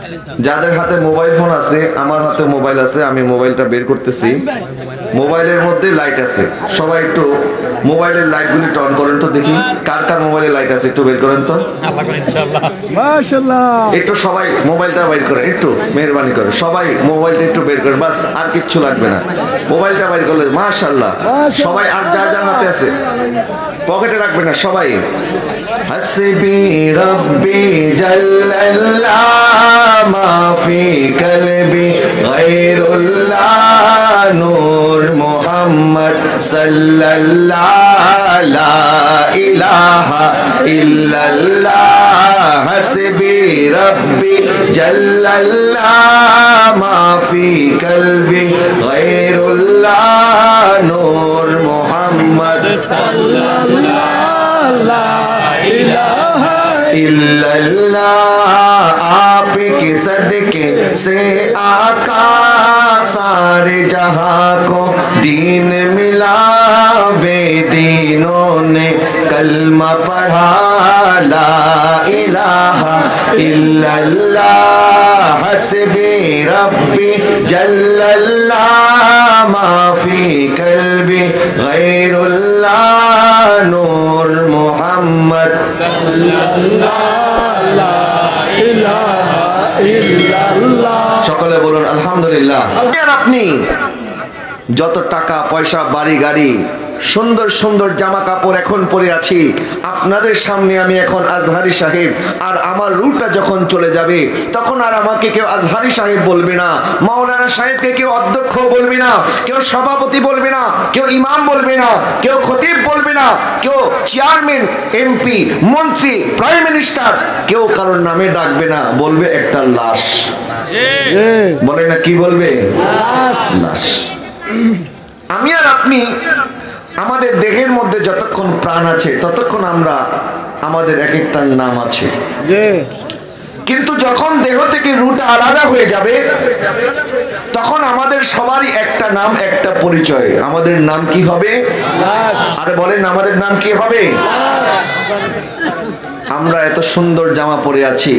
যাদের হাতে mobile phone আছে, আমার হাতে মোবাইল আছে, আমি মোবাইলটা বের করতেছি। মোবাইলের মধ্যে লাইট আছে, সবাই একটু মোবাইলের লাইটগুলি একটু অন করেন তো দেখি, কার কার মোবাইলে লাইট আছে একটু বের করেন তো। মাশাআল্লাহ, একটু সবাই মোবাইলটা বের করেন, একটু মেহরবানি করে সবাই মোবাইলটা একটু বের করেন, বাস আর কিচ্ছু লাগবে না, মোবাইলটা বের করলে মাশাআল্লাহ। সবাই আর যার যার হাতে আছে পকেটে রাখবে না সবাই। হাসবি রব্বি জাল্লাল্লাহ মা ফি কলবি গায়রুল্লাহ নূর মুহাম্মদ সাল্লাল্লাহ লা ইলাহা ইল্লাল্লাহ। হাসবি রব্বি জাল্লাল্লাহ মা ফি কলবি গায়রুল্লাহ নূর মুহাম্মদ সাল্লাল্লাহ লা इलाहा इल्लल्लाह। आपके सदके से आका सारे जहां को दीन मिला, बेदीनों ने कलमा पढ़ा ला इलाहा इल्लल्लाह। हस्बी रब्बी जल्लल्लाह मा फी कल्बी गैरुल्लाह नूर मुहम्मद সকলে বলুন আলহামদুলিল্লাহ। আপনি যত টাকা পয়সা বাড়ি গাড়ি সুন্দর সুন্দর জামা কাপড় এখন পরে আছি, আপনাদের সামনে আমি এখন আজহারি সাহেব, আর আমার রুটা যখন চলে যাবে তখন আর আমাকে কেউ আজহারি সাহেব বলবে না, মাওলানা সাহেবকে কেউ অধ্যক্ষ বলবে না, কেউ সভাপতি বলবে না, কেউ ইমাম বলবে না, কেউ খতিব বলবে না, কেউ চেয়ারম্যান, এমপি, মন্ত্রী, প্রাইম মিনিস্টার, কেউ কারোর নামে ডাকবে না, বলবে একটা লাশ। বলে না কি বলবে? লাশ। আমি আর আপনি আমাদের দেহের মধ্যে যতক্ষণ প্রাণ আছে ততক্ষণ আমরা আমাদের এক একটার নাম আছে, কিন্তু যখন দেহ থেকে রুটা আলাদা হয়ে যাবে তখন আমাদের সবারই একটা নাম, একটা পরিচয়। আমাদের নাম কি হবে? আরে বলেন আমাদের নাম কি হবে? আমরা এত সুন্দর জামা পরে আছি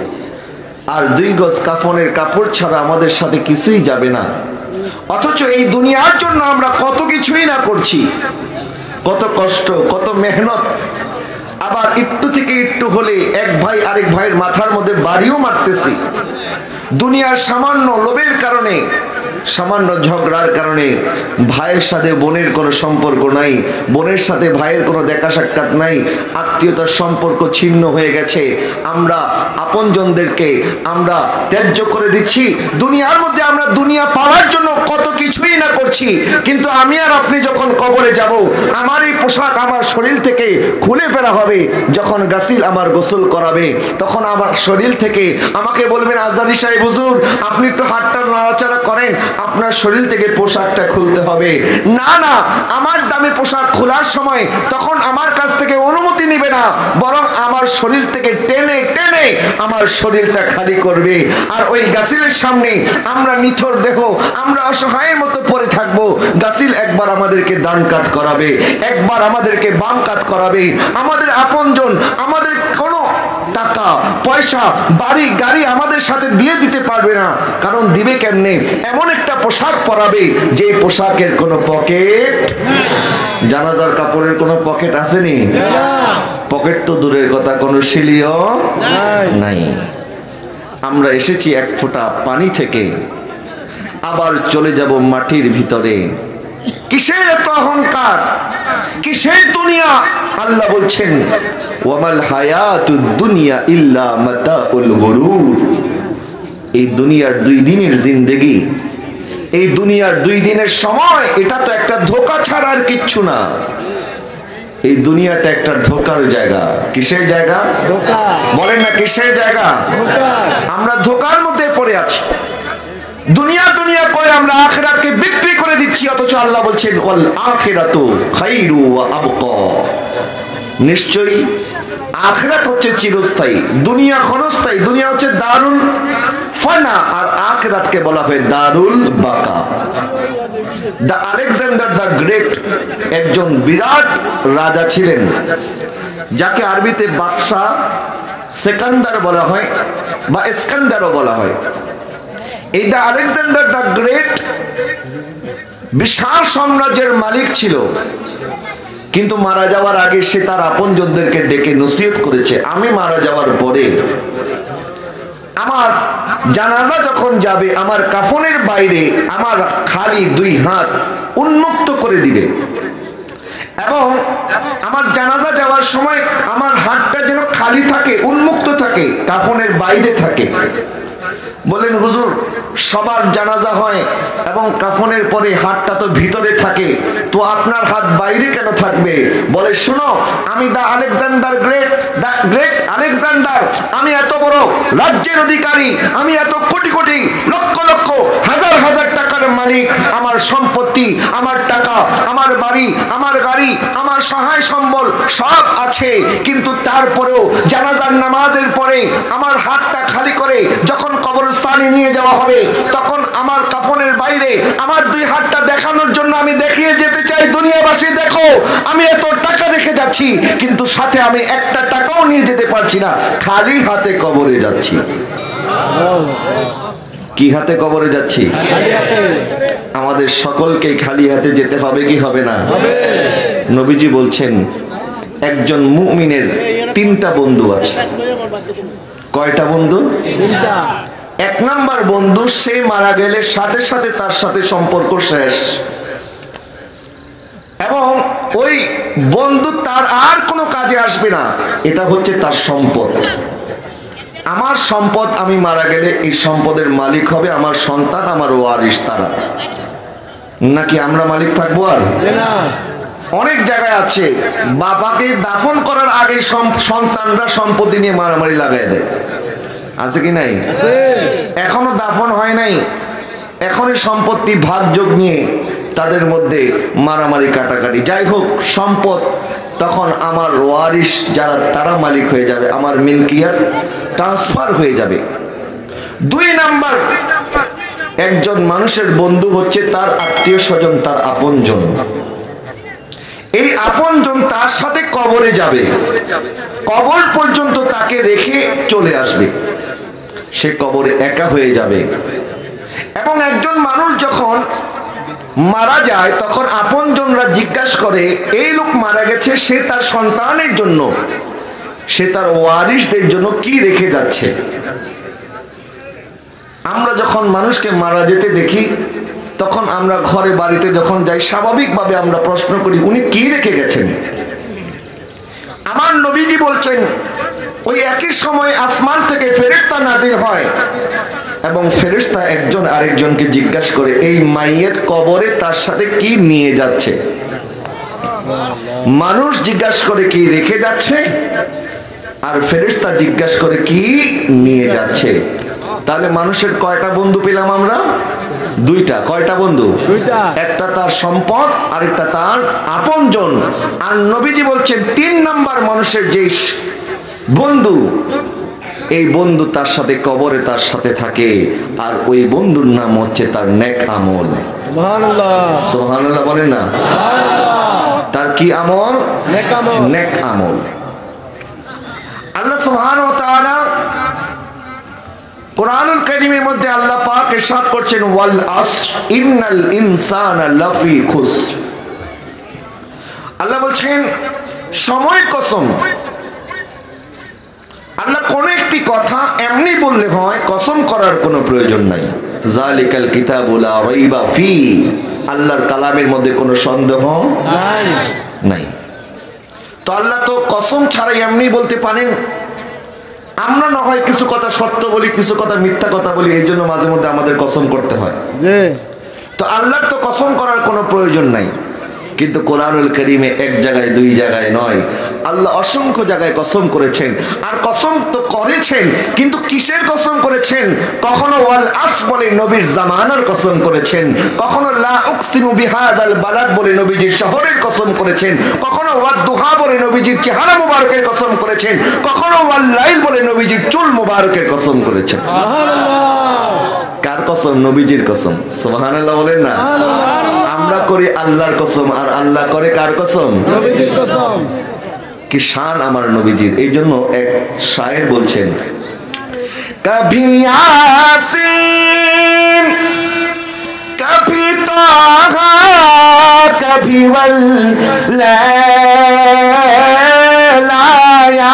আর 2 গজ কাফনের কাপড় ছাড়া আমাদের সাথে কিছুই যাবে না, অথচ এই দুনিয়ার জন্য আমরা কত কিছুই না করছি, কত কষ্ট, কত মেহনত। আবার একটু থেকে একটু হলে এক ভাই আরেক ভাইয়ের মাথার মধ্যে বাড়িও মারতেছি। দুনিয়ার সামান্য লোভের কারণে, সামান্য ঝগড়ার কারণে ভাইয়ের সাথে বোনের কোনো সম্পর্ক নাই, বোনের সাথে ভাইয়ের কোনো দেখা সাক্ষাৎ নাই, আত্মীয়তার সম্পর্ক ছিন্ন হয়ে গেছে। আমরা আপনজনদেরকে আমরা ত্যায্য করে দিচ্ছি। দুনিয়ার মধ্যে আমরা দুনিয়া পাওয়ার জন্য কত কিছুই না করছি, কিন্তু আমি আর আপনি যখন কবরে যাব, আমার এই পোশাক আমার শরীর থেকে খুলে ফেলা হবে। যখন গাসিল আমার গোসল করাবে তখন আমার শরীর থেকে আমাকে বলবেন, আজহারি সাহেব হুজুর আপনি একটু হাতটা নাড়াচাড়া করেন, আপনার শরীর থেকে পোশাকটা খুলতে হবে। না না, আমার দামি পোশাক খোলার সময় তখন আমার কাছ থেকে অনুমতি নিবে না, বরং আমার শরীর থেকে টেনে টেনে আমার শরীরটা খালি করবে। আর ওই গাসিলের সামনে আমরা নিথর দেহ, আমরা অসহায়ের মতো পড়ে থাকবো। গাসিল একবার আমাদেরকে ডান কাত করাবে, একবার আমাদেরকে বাম কাত করাবে। আমাদের আপনজন আমাদের কোনো টাকা পয়সা বাড়ি গাড়ি আমাদের সাথে দিয়ে দিতে পারবে না, কারণ দিবে কেমনে? এমন একটা পোশাক পরাবে যে পোশাকের কোনো পকেট, জানাজার কাপড়ের কোনো পকেট আসেনি, পকেট তো দূরের কথা, কোনো শিলিও নাই। আমরা এসেছি এক ফোঁটা পানি থেকে, আবার চলে যাব মাটির ভিতরে। কিসের এত অহংকার, কিসের দুনিয়া? আল্লাহ বলছেন, ওয়ামাল হায়াতুদ দুনিয়া ইল্লা মাতাউল গুরুর। এই দুনিয়ার 2 দিনের জিন্দেগি, এই দুনিয়ার 2 দিনের সময়, এটা তো একটা ধোঁকা ছাড়া আর কিচ্ছু না। এই দুনিয়াটা একটা ধোঁকার জায়গা। কিসের জায়গা? ধোঁকা। বলেন না কিসের জায়গা? ধোঁকা। আমরা ধোঁকার মধ্যে পড়ে আছি। দুনিয়া দুনিয়া করে আমরা আখিরাতকে বিক্রি করে দিচ্ছি, অথচ আল্লাহ বলছেন ওয়াল আখিরাতু খায়রু ওয়া আবকা। নিশ্চয়ই আখিরাত হচ্ছে চিরস্থায়ী, দুনিয়া ক্ষণস্থায়ী। দুনিয়া হচ্ছে দারুল ফানা, আর আখিরাতকে বলা হয় দারুল বাকা। দ্য আলেকজান্ডার দ্য গ্রেট একজন বিরাট রাজা ছিলেন, যাকে আরবিতে বাদশাহ সেকান্দার বলা হয় বা ইস্কান্দারও বলা হয়। এই দা আলেকজান্ডার দ্য গ্রেট বিশাল সাম্রাজ্যের মালিক ছিল, কিন্তু মারা যাওয়ার আগে সে তার আপনজনদেরকে ডেকে নসিহত করেছে, আমি মারা যাওয়ার পরে আমার জানাজা যখন যাবে আমার কাফনের বাইরে আমার খালি দুই হাত উন্মুক্ত করে দিবে এবং আমার জানাজা যাওয়ার সময় আমার হাতটা যেন খালি থাকে, উন্মুক্ত থাকে, কাফনের বাইরে থাকে। বলেন হুজুর, সবার জানাজা হয় এবং কাফনের পরে হাতটা তো ভিতরে থাকে, তো আপনার হাত বাইরে কেন থাকবে? বলে শোনো, আমি দা আলেকজান্ডার গ্রেট আলেকজান্ডার, আমি এত বড় রাজ্যের অধিকারী, আমি এত কোটি কোটি লক্ষ লক্ষ হাজার হাজার টাকার মালিক, আমার সম্পত্তি, আমার টাকা, আমার বাড়ি, আমার গাড়ি, আমার সহায় সম্বল সব আছে, কিন্তু তারপরেও জানাজার নামাজের পরে আমার হাতটা খালি করে যখন কবরস্থানে নিয়ে যাওয়া হবে তখন আমার কাফনের বাইরে আমার দুই হাতটা দেখানোর জন্য আমি দেখিয়ে যেতে চাই, দুনিয়াবাসী দেখো আমি এত টাকা রেখে যাচ্ছি, কিন্তু সাথে আমি একটা টাকাও নিয়ে যেতে পারছি না, খালি হাতে কবরে যাচ্ছি। কি হাতে কবরে যাচ্ছি? আমাদের সকলকে খালি হাতে যেতে হবে কি হবে না? নবীজি বলছেন একজন মুমিনের তিনটা বন্ধু আছে। কয়টা বন্ধু? এক নাম্বার বন্ধু, সে মারা গেলে সাথে সাথে তার সাথে সম্পর্ক শেষ এবং ওই বন্ধু তার আর কোনো কাজে আসবে না, এটা হচ্ছে তার সম্পদ। আমার সম্পদ, আমি মারা গেলে এই সম্পদের মালিক হবে আমার সন্তান, আমার ওয়ারিশ তারা, নাকি আমরা মালিক থাকবো? আর অনেক জায়গায় আছে বাবাকে দাফন করার আগে সন্তানরা সম্পত্তি নিয়ে মারামারি লাগাই দেয়, আছে কি নাই? এখনো দাফন হয় নাই, এখনই সম্পত্তি ভাগযোগ নিয়ে তাদের মধ্যে মারামারি কাটাকাটি। যাই হোক, সম্পদ তখন আমার ওয়ারিশ যারা তারা মালিক হয়ে যাবে, আমার মিলকিয়াত ট্রান্সফার হয়ে যাবে। দুই নাম্বার, একজন মানুষের বন্ধু হচ্ছে তার আত্মীয় স্বজন, তার আপনজন। এই আপনজন তার সাথে কবরে যাবে, কবর পর্যন্ত তাকে রেখে চলে আসবে, সে কবরে একা হয়ে যাবে। এবং একজন মানুষ যখন মারা যায় তখন আপনজনরা জিজ্ঞাসা করে এই লোক মারা গেছে, সে তার সন্তানের জন্য, সে তার ওয়ারিশদের জন্য কি রেখে যাচ্ছে। আমরা যখন মানুষকে মারা যেতে দেখি তখন আমরা ঘরে বাড়িতে যখন যাই স্বাভাবিকভাবে আমরা প্রশ্ন করি উনি কি রেখে গেছেন। আমার নবীজি বলছেন ওই একই সময় আসমান থেকে ফেরেশতা নাজিল হয় এবং ফেরেশতা একজন আরেকজনকে জিজ্ঞাসা করে এই মাইয়ের কবরে তার সাথে কি নিয়ে যাচ্ছে। মানুষ জিজ্ঞাসা করে কি রেখে যাচ্ছে আর ফেরেশতা জিজ্ঞাসা করে কি নিয়ে যাচ্ছে। তাহলে মানুষের কয়টা বন্ধু পেলাম আমরা? দুইটা। কয়টা বন্ধু? একটা তার সম্পদ, আরেকটা তার আপনজন। আর নবীজি বলছেন তিন নাম্বার মানুষের যে বন্ধু, এই বন্ধু তার সাথে কবরে তার সাথে থাকে, আর ওই বন্ধুর নাম হচ্ছে তার নেক আমল। সুবহানাল্লাহ, সুবহানাল্লাহ বলেন না। তার কি আমল? নেক আমল। নেক আমল। আল্লাহ সুবহানাহু ওয়া তাআলা কুরআনুল কারীমের মধ্যে আল্লাহ পাক ইরশাদ করছেন ওয়াল আসর ইন্নাল ইনসানা লাফি খুসর। আল্লাহ বলছেন সময়ের কসম। আল্লাহ কোন একটি কথা এমনি বললে হয়, কসম করার কোনো প্রয়োজন নাই। যালিকাল কিতাবু লা রাইবা ফি, আল্লাহর কালামের মধ্যে কোনো সন্দেহ নাই। তো আল্লাহ তো কসম ছাড়াই এমনি বলতে পারেন। আমরা না হয় কিছু কথা সত্য বলি, কিছু কথা মিথ্যা কথা বলি, এই জন্য মাঝে মধ্যে আমাদের কসম করতে হয়। তো আল্লাহর তো কসম করার কোনো প্রয়োজন নাই। কিন্তু কোরআনুল কারীমে এক জায়গায় দুই জায়গায় নয়, আল্লাহ অসংখ্য জায়গায় কসম করেছেন। আর কসম তো করেছেন, কিন্তু কিসের কসম করেছেন? কখনো ওয়াল আস বলে নবীর জামানার কসম করেছেন, কখনো লা উকসিমু বিহাদাল বালাদ বলে নবীজির শহরের কসম করেছেন, কখনো ওয়াদ দুহা বলে নবীজির চেহারা মুবারকের কসম করেছেন, কখনো ওয়াল লাইল বলে নবীজির চুল মুবারকের কসম করেছেন। কার কসম? নবীজির কসম। সুবহানাল্লাহ বলেন না। আমরা করি আল্লাহর কসম, আর আল্লাহ করে কার কসম? নবীজির কসম। কি শান আমার নবীজির। এই জন্য এক শায়ের বলছেন, কভি ইয়াসিন কভি তাহা কভি ওয়াল্লায়া,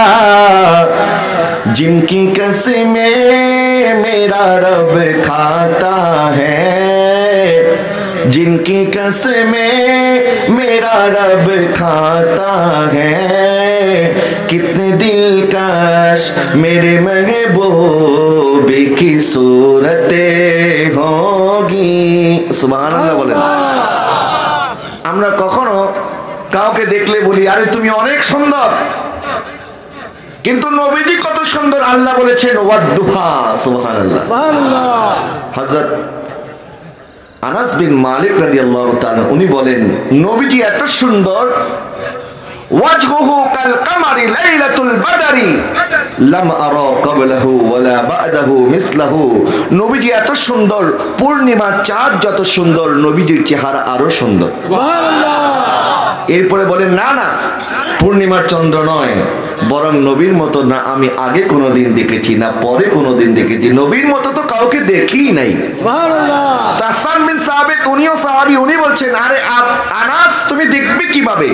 जिनकी कसमें मेरा रब खाता है, जिनकी कसमें मेरा रब खाता है, कितने दिलकश मेरे महबूबे की सूरतें होगी। सुबहानाल्लाह বলেন। আমরা কখনো কাউকে দেখলে বলি আরে তুমি অনেক সুন্দর, কিন্তু নবীজি কত সুন্দর আল্লাহ বলেছেন ওয়াদ্দুহা। সুবহানাল্লাহ। হযরত আনাস বিন মালিক রাদিয়াল্লাহু তাআলা উনি বলেন নবীজি এত সুন্দর, ওয়াজহুহু কাল কামারি লাইলাতুল বদরি লাম আরা ক্বাবলাহু ওয়ালা বা'দাহু মিসলাহু। নবীজি এত সুন্দর, পূর্ণিমার চাঁদ যত সুন্দর নবীজির চেহারা আরো সুন্দর। সুবহানাল্লাহ। এরপরে বলেন না না পূর্ণিমার চন্দ্র নয়, বরং নবীর মতো না আমি আগে কোনোদিন দেখেছি না পরে কোনোদিন দেখেছি, নবীর মতো তো কাউকে দেখিই নাই। সুবহানাল্লাহ। হাসান বিন সাবিত উনিও সাহাবী, উনি বলছেন আরে আনাস তুমি দেখবে কিভাবে,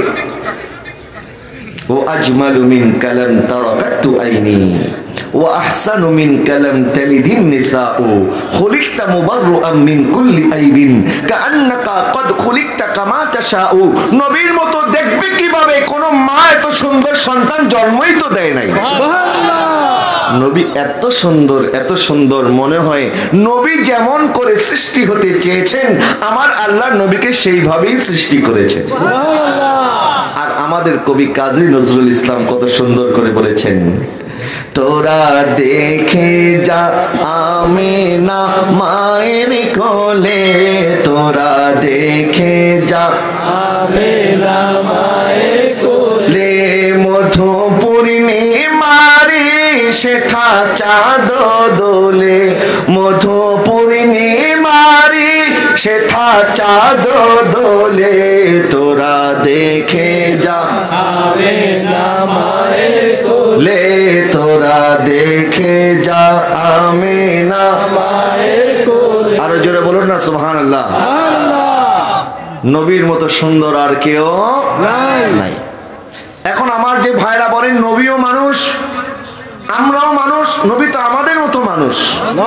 ও আজমালু মিন কালাম তারাকাতু আইনি ওয়া আহসানু মিন কালাম তালিদিন নিসাউ খুলিকতা মুবাররাম মিন কুল্লি আইবিন কাআন্নাকা কদ খুলিকতা কামা তাশাউ। নবীর মতো দেখবে কিভাবে, কোন মা এত সুন্দর সন্তান জন্মই তো দেয় নাই। সুবহানাল্লাহ। নবী এত সুন্দর, এত সুন্দর, মনে হয় নবী যেমন করে সৃষ্টি হতে চেয়েছেন আমার আল্লাহ নবীকে সেইভাবেই সৃষ্টি করেছেন। সুবহানাল্লাহ। আর আমাদের কবি কাজী নজরুল ইসলাম কত সুন্দর করে বলেছেন, তোরা দেখে যা আমিনা মায়ের কোলে, তোরা দেখে যা আমিনা মায়ের কোলে, মধু পূর্ণিমারি সেথা চাঁদ দোলে, মধু পূর্ণিমারি সেথা চাঁদ দোলে, তোরা দেখে যা আমিনা মায়ের কোলে, তোরা দেখে যা আমিনা মায়ের কোলে। আরো জোরে বলুন না সুবহানাল্লাহ। নবীর মতো সুন্দর আর কেউ নাই। এখন আমার যে ভাইরা বলেন নবীও মানুষ, আমরাও মানুষ, নবী তো আমাদের মতো মানুষ,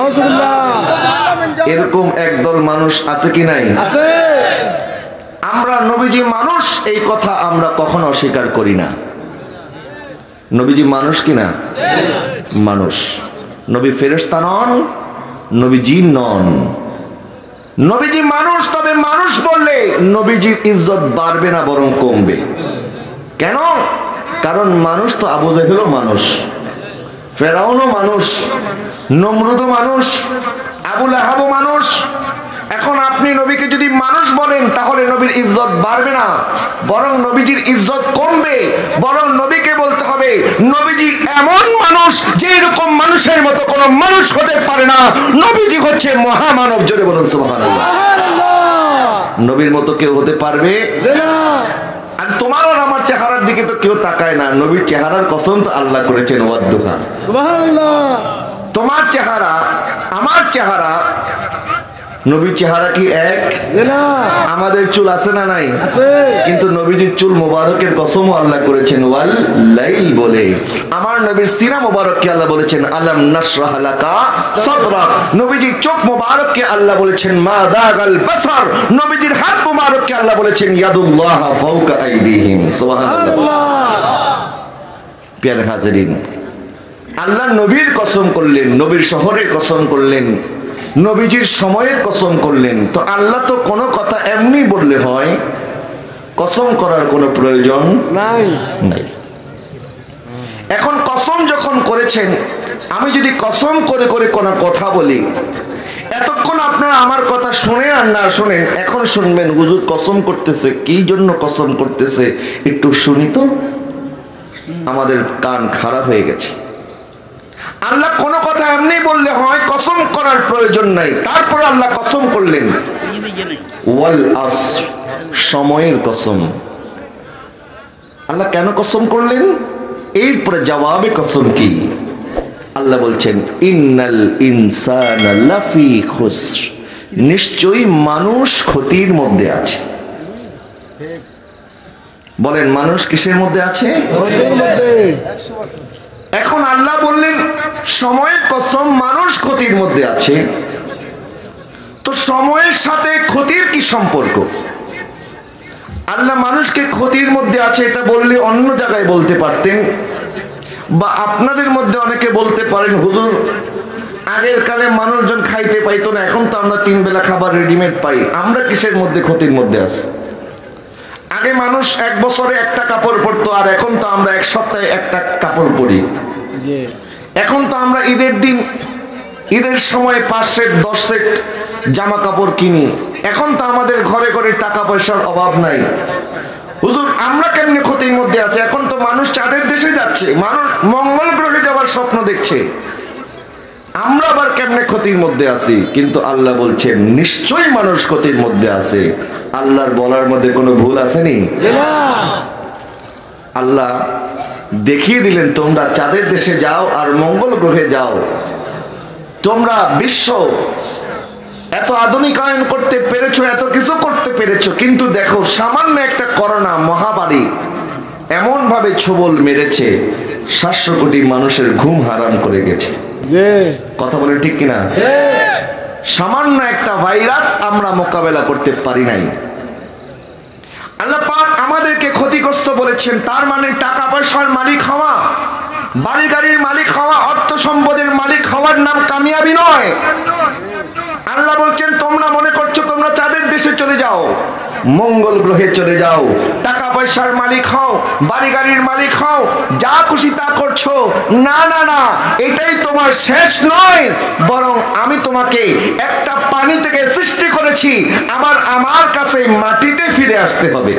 এরকম একদল মানুষ আছে কি নাই? আছে। আমরা নবীজি মানুষ এই কথা আমরা কখনো অস্বীকার করি না। নবীজি মানুষ কিনা? মানুষ। নবী ফেরেশতা নন, নবী জিন নন, নবীজি মানুষ। তবে মানুষ বললে নবীজির ইজ্জত বাড়বে না বরং কমবে। কেন? কারণ মানুষ তো আবু জেহেলও মানুষ, ফেরাউনও মানুষ, নমরুদও মানুষ, আবু লাহাবও মানুষ। এখন আপনি নবীকে যদি মানুষ বলেন তাহলে নবীর ইজ্জত বাড়বে না বরং নবীজির ইজ্জত কমবে। বরং নবীকে বলতে হবে নবীজি এমন মানুষ যে এরকম মানুষের মতো কোনো মানুষ হতে পারে না, নবীজি হচ্ছে মহামানব। জোরে বলুন সুবহানাল্লাহ। নবীর মতো কেউ হতে পারবে না। আর তোমার আর আমার চেহারার দিকে তো কেউ তাকায় না, নবীর চেহারার কসম তো আল্লাহ করেছেন ওয়াদ্দুহা। সুবহানাল্লাহ। তোমার চেহারা আমার চেহারা, নবীর চেহারা কি এক? না। আমাদের চুল আছে না নাই? আছে। কিন্তু নবীজির চুল মোবারকের কসমও আল্লাহ করেছেন ওয়াল লাইল বলে। আমার নবীর সিনা মোবারককে আল্লাহ বলেছেন আলাম নাশরাহ লাকা সাদরাক। নবীজির চোখ মোবারককে আল্লাহ বলেছেন মা দাগাল বাসার। নবীজির হাত মোবারককে আল্লাহ বলেছেন ইয়াদুল্লাহ ফাওকা আইদিহিম। সুবহানাল্লাহ। প্রিয় হাজিরিন, আল্লাহ নবীর কসম করলেন, নবীর শহরের কসম করলেন, নবীজির সময়ের কসম করলেন। তো আল্লাহ তো কোনো কথা এমনি বললে হয়, কসম করার কোনো প্রয়োজন নাই। এখন কসম যখন করেছেন, আমি যদি কসম করে করে কোনো কথা বলি, এতক্ষণ আপনারা আমার কথা শুনেন আর না শুনেন, এখন শুনবেন হুজুর কসম করতেছে, কি জন্য কসম করতেছে একটু শুনি তো। আমাদের কান খারাপ হয়ে গেছে। আল্লাহ কোন কথা এমনি বললে হয়, কসম করার প্রয়োজন নাই। তারপর আল্লাহ কসম করলেন ওয়াল আসর, সময়ের কসম। আল্লাহ কেন কসম করলেন? এরপরে জবাবে কসম কি? আল্লাহ বলছেন ইন্নাল ইনসানা লাফি খুসর, নিশ্চয়ই মানুষ ক্ষতির মধ্যে আছে। বলেন মানুষ কিসের মধ্যে আছে? এখন আল্লাহ বললেন সময়ের কসম, মানুষ ক্ষতির মধ্যে আছে। তো সময়ের সাথে ক্ষতির কি সম্পর্ক? আল্লাহ মানুষকে ক্ষতির মধ্যে আছে এটা বললে অন্য জায়গায় বলতে পারতেন, বা আপনাদের মধ্যে অনেকে বলতে পারেন হুজুর আগের কালে মানুষজন খাইতে পাইতো না, এখন তো আমরা 3 বেলা খাবার রেডিমেড পাই, আমরা কিসের মধ্যে ক্ষতির মধ্যে আছি? আগে মানুষ 1 বছরে একটা কাপড় পরতো, আর এখন তো আমরা 1 সপ্তাহে একটা কাপড় পরি। এখন তো আমরা ঈদের দিন, ঈদের সময় 5 সেট 10 সেট জামা কাপড় কিনি। এখন তো আমাদের ঘরে ঘরে টাকা পয়সার অভাব নাই। হুজুর আমরা কেমনে ক্ষতির মধ্যে আছি? এখন তো মানুষ চাঁদের দেশে যাচ্ছে, মানুষ মঙ্গল গ্রহে যাওয়ার স্বপ্ন দেখছে, আমরা আবার কেমনে ক্ষতির মধ্যে আছি? কিন্তু আল্লাহ বলছেন নিশ্চয়ই মানুষ ক্ষতির মধ্যে আছে। আল্লাহর বলার মধ্যে কোনো ভুল আসেনি? আল্লাহ দেখিয়ে দিলেন তোমরা চাঁদের দেশে যাও আর মঙ্গল গ্রহে যাও, তোমরা বিশ্ব এত আধুনিকায়ন করতে পেরেছো, এত কিছু করতে পেরেছো, কিন্তু দেখো সামান্য একটা করোনা মহামারী এমন ভাবে ছোবল মেরেছে 700 কোটি মানুষের ঘুম হারাম করে গেছে। কথা বলে ঠিক কিনা? সামান্য একটা ভাইরাস আমরা মোকাবেলা করতে পারি নাই। আল্লাহ পাক আমাদেরকে ক্ষতিগ্রস্ত বলেছেন, তার মানে টাকা পয়সার মালিক হওয়া, বাড়ি গাড়ির মালিক হওয়া, অর্থ সম্পদের মালিক হওয়ার নাম কামিয়াবি নয়। আল্লাহ বলছেন তোমরা মনে করছো তোমরা চাঁদের দেশে চলে যাও, মঙ্গল গ্রহে চলে যাও, টাকা পয়সার মালিক হও, বাড়ি গাড়ির মালিক হও, যা খুশি তা করছো। না না না, এটাই তোমার শেষ নয়, বরং আমি তোমাকে একটা পানি থেকে সৃষ্টি করেছি, আমার কাছে মাটিতে ফিরে আসতে হবে।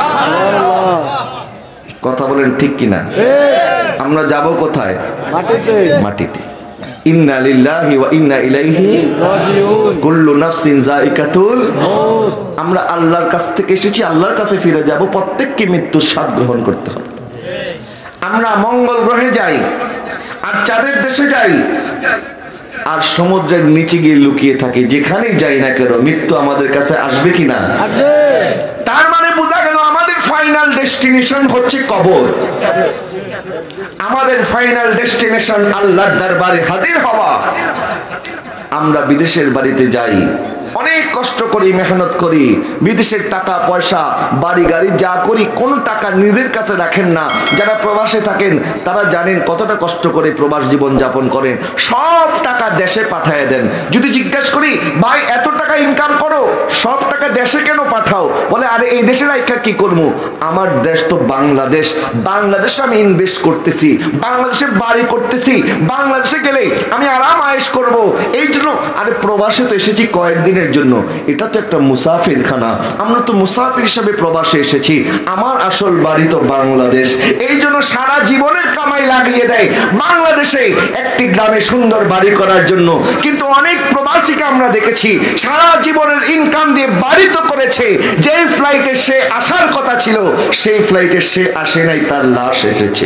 কথা বলেন ঠিক কিনা? আমরা যাব কোথায়? মাটিতে। মাটিতে। ইন্না লিল্লাহি ওয়া ইন্না ইলাইহি রাজিউন, কুল্লু নাফসিন যায়িকাতুল মউত। আমরা আল্লাহর কাছ থেকে এসেছি, আল্লাহর কাছে ফিরে যাব, প্রত্যেককে মৃত্যুর স্বাদ গ্রহণ করতে হবে। আমরা মঙ্গল গ্রহে যাই আর চাঁদের দেশে যাই আর সমুদ্রের নিচে গিয়ে লুকিয়ে থাকি, যেখানেই যাই না কেন মৃত্যু আমাদের কাছে আসবে কিনা? আসবে। তার মানে বোঝা গেল আমাদের ফাইনাল ডেস্টিনেশন হচ্ছে কবর। আমাদের ফাইনাল ডেস্টিনেশন আল্লাহর দরবারে হাজির হওয়া। আমরা বিদেশের বাড়িতে যাই, অনেক কষ্ট করি, মেহনত করি, বিদেশের টাকা পয়সা বাড়ি গাড়ি যা করি, কোনো টাকা নিজের কাছে রাখেন না। যারা প্রবাসে থাকেন তারা জানেন কতটা কষ্ট করে প্রবাস জীবন যাপন করেন, সব টাকা দেশে পাঠায় দেন। যদি জিজ্ঞেস করি ভাই এত টাকা ইনকাম করো, সব টাকা দেশে কেন পাঠাও? বলে আরে এই দেশের আইকা কি করবো, আমার দেশ তো বাংলাদেশ, বাংলাদেশে আমি ইনভেস্ট করতেছি, বাংলাদেশে বাড়ি করতেছি, বাংলাদেশে গেলে আমি আরাম আয়েশ করব, এই জন্য। আরে প্রবাসে তো এসেছি কয়েকদিনের জন্য, এটা তো একটা মুসাফির খানা, আমরা তো মুসাফির হিসাবে প্রবাসে এসেছি, আমার আসল বাড়ি তো বাংলাদেশ। এই জন্য সারা জীবনের কামাই লাগিয়ে দেয় বাংলাদেশে একটি গ্রামে সুন্দর বাড়ি করার জন্য। কিন্তু অনেক প্রবাসীকে আমরা দেখেছি সারা জীবনের ইনকাম দিয়ে বাড়ি তো করেছে, যেই ফ্লাইটে সে আসার কথা ছিল সেই ফ্লাইটে সে আসে নাই, তার লাশ এসেছে।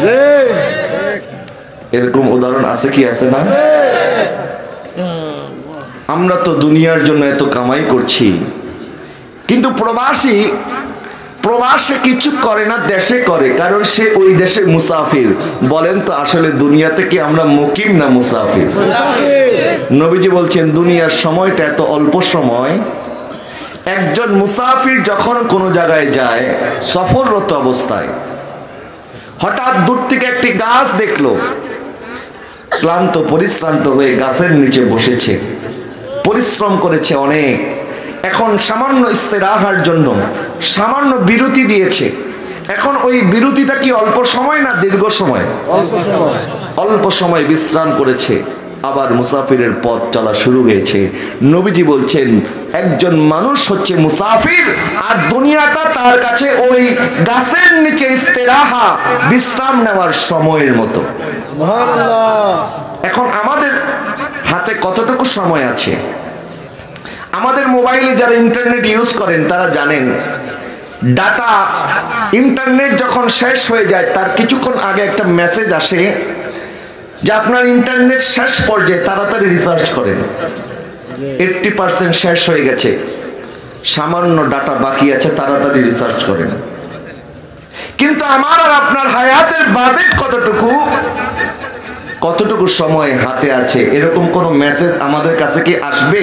এরকম উদাহরণ আছে কি আছে না? আমরা তো দুনিয়ার জন্য এত কামাই করছি, কিন্তু প্রবাসে কিছু করে না, দেশে করে, কারণ সে ওই দেশে মুসাফির। বলেন তো আসলে দুনিয়াতে কি আমরা মুকিম না মুসাফির? নবীজি বলছেন দুনিয়ার সময়টা এত অল্প সময়। একজন মুসাফির যখন কোনো জায়গায় যায় সফররত অবস্থায়, হঠাৎ দূর থেকে একটি গাছ দেখলো, ক্লান্ত পরিশ্রান্ত হয়ে গাছের নিচে বসেছে, পরিশ্রম করেছে অনেক, এখন সামান্য ইস্তেরাহার জন্য সামান্য বিরতি দিয়েছে। এখন ওই বিরতিটা কি অল্প সময় না দীর্ঘ সময়? অল্প সময় বিশ্রাম করেছে, আবার মুসাফিরের পথ চলা শুরু হয়েছে। নবীজি বলছেন একজন মানুষ হচ্ছে মুসাফির, আর দুনিয়াটা তার কাছে ওই গাছের নিচে ইস্তেরাহা, বিশ্রাম নেওয়ার সময়ের মতো। এখন আমাদের হাতে কতটুকু সময় আছে? আমাদের মোবাইলে যারা ইন্টারনেট ইউজ করেন তারা জানেন ডাটা ইন্টারনেট যখন শেষ হয়ে যায় তার কিছুক্ষণ আগে একটা মেসেজ আসে যে আপনার ইন্টারনেট শেষ পর্যায়ে, তাড়াতাড়ি রিসার্চ করেন, 80% শেষ হয়ে গেছে, সামান্য ডাটা বাকি আছে, তাড়াতাড়ি রিসার্চ করেন। কিন্তু আমার আর আপনার হায়াতের বাজেট কতটুকু সময় হাতে আছে, এরকম কোন মেসেজ আমাদের কাছে কি আসবে?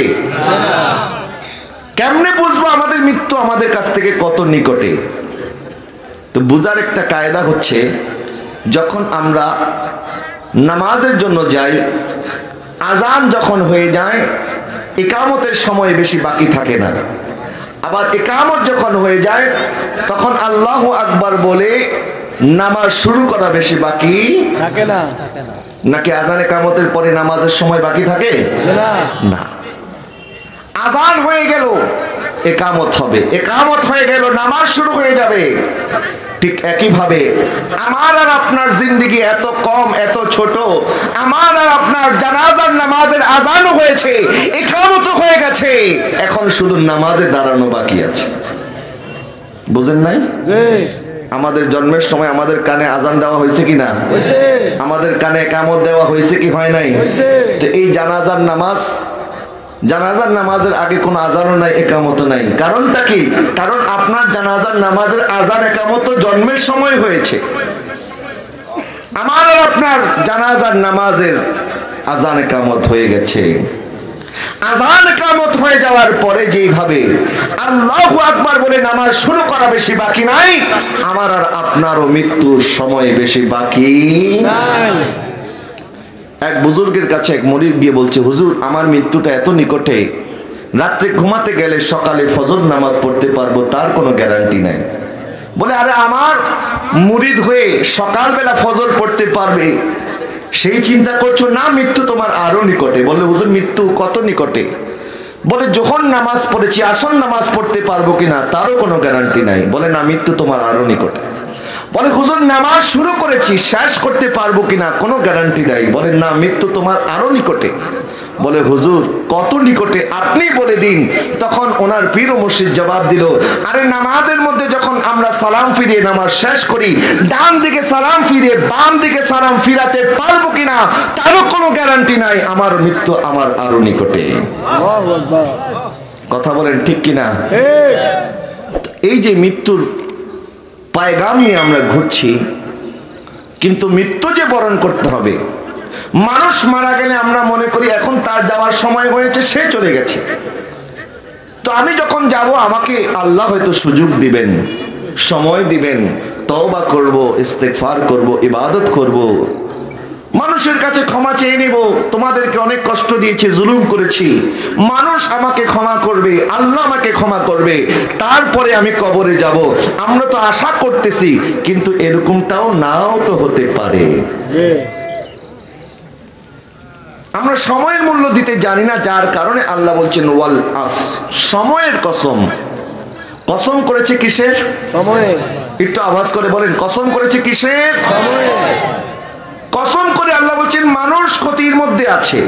কেমনে বুঝবো আমাদের মৃত্যু আমাদের কাছ থেকে কত নিকটে? তো বুঝার একটা কায়দা হচ্ছে, যখন আমরা নামাজের জন্য যাই, আজান যখন হয়ে যায়, ইকামতের সময় বেশি বাকি থাকে না। আবার ইকামত যখন হয়ে যায় তখন আল্লাহু আকবার বলে নামাজ শুরু করা বেশি বাকি থাকে না। নাকি আজান ইকামতের পরে নামাজের সময় বাকি থাকে না? আজান হয়ে গেল ইকামত হবে, ইকামত হয়ে গেল নামাজ শুরু হয়ে যাবে। ঠিক একইভাবে আমার আর আপনার জিন্দেগি এত কম, এত ছোট। আমার আর আপনার জানাজার নামাজের আজানও হয়েছে, ইকামতও হয়ে গেছে, এখন শুধু নামাজে দাঁড়ানো বাকি আছে। বুঝেন নাই? আমাদের জন্মের সময় আমাদের কানে আজান দেওয়া হয়েছে কি না? আমাদের কানে ইকামত দেওয়া হয়েছে কি হয় নাই? তো এই জানাজার নামাজের আগে কোনো আজানও নাই, একামতও নাই। কারণটা কি? কারণ আপনার জানাজার নামাজের আজান একামত জন্মের সময় হয়েছে। আমার আর আপনার জানাজার নামাজের আজান একামত হয়ে গেছে। আজান একামত হয়ে যাওয়ার পরে যেভাবে আল্লাহু আকবার বলে নামাজ শুরু করা বেশি বাকি নাই, আমার আর আপনারও মৃত্যুর সময় বেশি বাকি নাই। এক বুজুর্গের কাছে এক মুরিদ গিয়ে বলছে, হুজুর আমার মৃত্যুটা এত নিকটে, রাত্রে ঘুমাতে গেলে সকালে ফজর নামাজ পড়তে পারবো তার কোনো গ্যারান্টি নাই। বলে, আরে আমার মুরিদ হয়ে সকালবেলা ফজর পড়তে পারবে সেই চিন্তা করছো না? মৃত্যু তোমার আরো নিকটে। বললে, হুজুর মৃত্যু কত নিকটে? বলে, যখন নামাজ পড়েছি আসর নামাজ পড়তে পারবো কিনা তারও কোনো গ্যারান্টি নাই। বলে, না মৃত্যু তোমার আরো নিকটে। বলে, হুজুর নামাজ শুরু করেছি শেষ করতে পারবো কিনা কোনো গ্যারান্টি নাই। বলে, না মৃত্যু তোমার আরো নিকটে। বলে, হুজুর কত নিকটে আপনি বলে দিন। তখন ওনার পীর ও মুর্শিদ জবাব দিল, আরে নামাজের মধ্যে যখন আমরা সালাম ফিরিয়ে নামাজ শেষ করি, ডান দিকে সালাম ফিরিয়ে বাম দিকে সালাম ফিরাতে পারবো কিনা তারও কোনো গ্যারান্টি নাই। আমার মৃত্যু আমার আরো নিকটে। কথা বলেন ঠিক কিনা? এই যে মৃত্যুর পায়গাম নিয়ে আমরা ঘুরছি, কিন্তু মৃত্যু যে বরণ করতে হবে। মানুষ মারা গেলে আমরা মনে করি এখন তার যাওয়ার সময় হয়েছে, সে চলে গেছে, তো আমি যখন যাব আমাকে আল্লাহ হয়তো সুযোগ দিবেন, সময় দিবেন, তওবা করব, ইস্তেগফার করব, ইবাদত করব, মানুষের কাছে ক্ষমা চেয়ে নেব। তোমাদেরকে অনেক কষ্ট দিয়েছি, জুলুম করেছি, মানুষ আমাকে ক্ষমা করবে, আল্লাহ আমাকে ক্ষমা করবে, তারপরে আমি কবরে যাব। আমরা তো আশা করতেছি, কিন্তু এরকমটাও নাও তো হতে পারে। আমরা সময়ের মূল্য দিতে জানি না, যার কারণে আল্লাহ বলছেন ওয়াল আস, সময়ের কসম। কসম করেছে কিসের? সময়ে। একটু আওয়াজ করে বলেন, কসম করেছে কিসের? সময়ে। কসম করে আল্লাহ বলছেন মানুষ ক্ষতির মধ্যে আছে।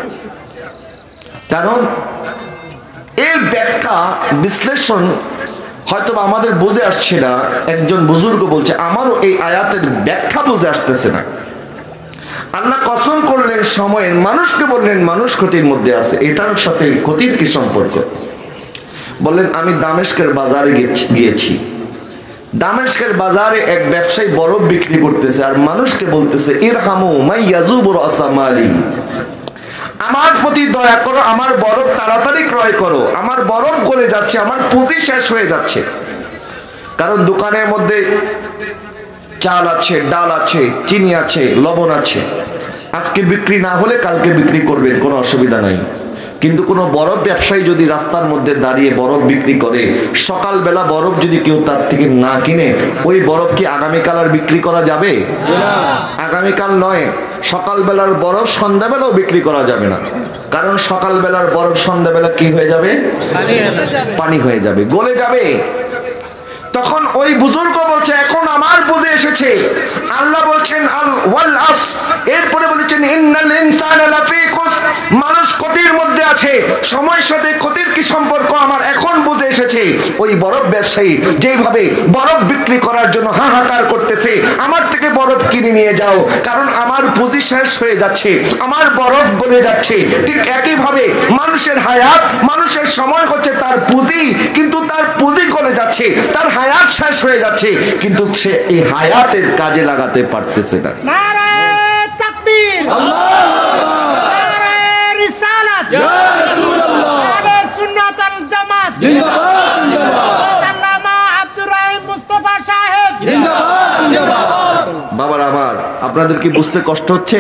কারণ এর ব্যাখ্যা বিশ্লেষণ হয়তো আমাদের বুঝে আসছে না। একজন বুজুর্গ বলছে, আমারও এই আয়াতের ব্যাখ্যা বুঝে আসতেছে না। আল্লাহ কসম করলেন সময়ের, মানুষকে বললেন মানুষ ক্ষতির মধ্যে আছে, এটার সাথে ক্ষতির কি সম্পর্ক? বললেন, আমি দামেস্কের বাজারে গিয়েছি, দামেস্কের বাজারে এক ব্যবসায়ী বরফ বিক্রি করতেছে আর মানুষকে বলতেছে, ইরহামু মাই ইয়াজুবুর আসামালি, আমার প্রতি দয়া করো, আমার বরফ তাড়াতাড়ি ক্রয় করো, আমার বরফ গলে যাচ্ছে, আমার পুঁজি শেষ হয়ে যাচ্ছে। কারণ দোকানের মধ্যে চাল আছে, ডাল আছে, চিনি আছে, লবণ আছে, আজকে বিক্রি না হলে কালকে বিক্রি করবেন, কোনো অসুবিধা নাই। কিন্তু কোনো বরফ ব্যবসায়ী যদি রাস্তার মধ্যে দাঁড়িয়ে বরফ বিক্রি করে, সকালবেলা বরফ যদি কেউ তার থেকে না কিনে, ওই বরফ কি আগামীকাল আর বিক্রি করা যাবে? আগামীকাল নয়, সকালবেলার বরফ সন্ধ্যাবেলাও বিক্রি করা যাবে না। কারণ সকালবেলার বরফ সন্ধ্যাবেলা কি হয়ে যাবে? পানি হয়ে যাবে, গলে যাবে। তখন ওই বুজুর্গ বলছে এখন আমার বুঝে এসেছে। আল্লাহ বলছেন আল ওয়াল আস, এরপরে বলেছেন ইন্নাল ইনসানা লাফি খুসর, মানুষ ক্ষতির মধ্যে আছে। সময়ের সাথে ক্ষতির কি সম্পর্ক আমার এখন বুঝে এসেছে। ওই বরফ ব্যবসায়ী যেভাবে বরফ বিক্রি করার জন্য হাহাকার করতেছে, আমার থেকে বরফ কিনে নিয়ে যাও, কারণ আমার পুঁজি শেষ হয়ে যাচ্ছে, আমার বরফ গলে যাচ্ছে। ঠিক একইভাবে মানুষের হায়াত, মানুষের সময় হচ্ছে তার পুঁজি, কিন্তু তার পুঁজি গলে যাচ্ছে, তার হায়াত শেষ হয়ে যাচ্ছে, কিন্তু সে এই হায়াতের কাজে লাগাতে পারতেছে না। নারায়ে তাকবীর, নারায়ে রিসালাত, ইয়া রাসূলুল্লাহ, আহলে সুন্নাত ওয়াল জামাত জিন্দাবাদ, জিন্দাবাদ, আল্লামা আব্দুর রহিম মুস্তাফা সাহেব জিন্দাবাদ, জিন্দাবাদ। বাবার আমার আপনাদের কি বুঝতে কষ্ট হচ্ছে?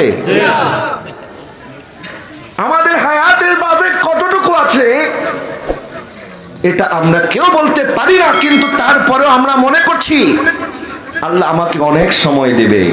আমাদের হায়াতের বাজেট কতটুকু আছে এটা আমরা কেউ বলতে পারি না, কিন্তু তারপরেও আমরা মনে করছি আল্লাহ আমাকে অনেক সময় দেবে।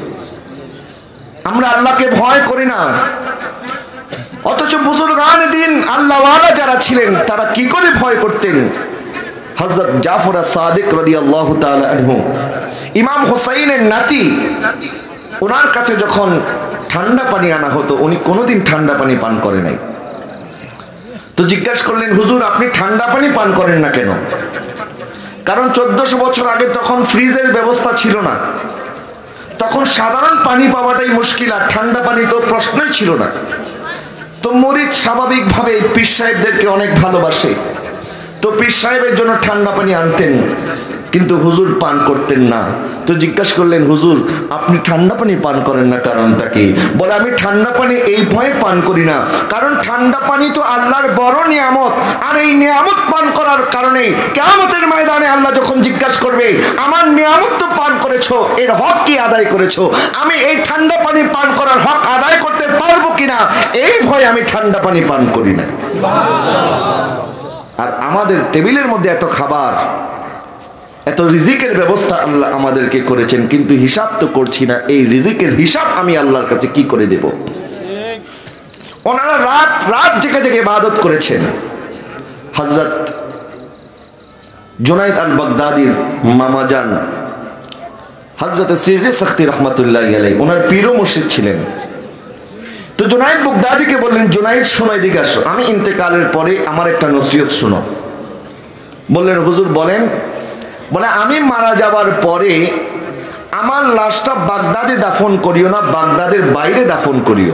আমরা আল্লাহকে ভয় করি না, অথচ বুজুর্গান দিন আল্লাহওয়ালা যারা ছিলেন তারা কি করে ভয় করতেন। হযরত জাফর আস-সাদিক রাদিয়াল্লাহু তাআলা আনহু, ইমাম হুসাইনের নাতি, ওনার কাছে যখন ঠান্ডা পানি আনা হতো উনি কোনোদিন ঠান্ডা পানি পান করে নাই। তো জিজ্ঞাসা করলেন হুজুর আপনি ঠান্ডা পানি পান করেন না কেন? কারণ 1400 বছর আগে তখন ফ্রিজের ব্যবস্থা ছিল না, তখন সাধারণ পানি পাওয়াটাই মুশকিল, আর ঠান্ডা পানি তো প্রশ্নই ছিল না। তো মুরিদ স্বাভাবিকভাবে পীর সাহেবদেরকে অনেক ভালোবাসে, তো পীর সাহেবের জন্য ঠান্ডা পানি আনতেন, কিন্তু হুজুর পান করতেন না। তো জিজ্ঞাসা করলেন হুজুর আপনি ঠান্ডা পানি পান করেন না কারণটা কি? বলে আমি ঠান্ডা পানি এই ভয়ে পান করি না, কারণ ঠান্ডা পানি তো আল্লাহর বড় নিয়ামত, আর এই নিয়ামত পান করার কারণে কিয়ামতের ময়দানে আল্লাহ যখন জিজ্ঞাসা করবে আমার নিয়ামত তো পান করেছো, এর হক কি আদায় করেছো, আমি এই ঠান্ডা পানি পান করার হক আদায় করতে পারবো কিনা, এই ভয়ে আমি ঠান্ডা পানি পান করি না। আর আমাদের টেবিলের মধ্যে এত খাবার, এত রিজিকের ব্যবস্থা আল্লাহ আমাদেরকে করেছেন, কিন্তু হিসাব তো করছি না, এই রিজিকের হিসাব আমি আল্লাহর কাছে কি করে দেব? ওনারা রাত রাত জেগে জেগে ইবাদত করেছেন। হযরত জুনাইদ আল বাগদাদির মামাজান হযরত সিররি সখতি রহমাতুল্লাহি আলাইহি ওনার পীর ও মুর্শিদ ছিলেন। তো জুনাইদ বাগদাদিকে বললেন জুনাইদ শোনো এদিকে আসো, আমি ইন্তেকালের পরে আমার একটা নসিহত শোনো। বললেন হুজুর বলেন। বলে আমি মারা যাবার পরে আমার লাশটা বাগদাদে দাফন করিও না, বাগদাদের বাইরে দাফন করিও।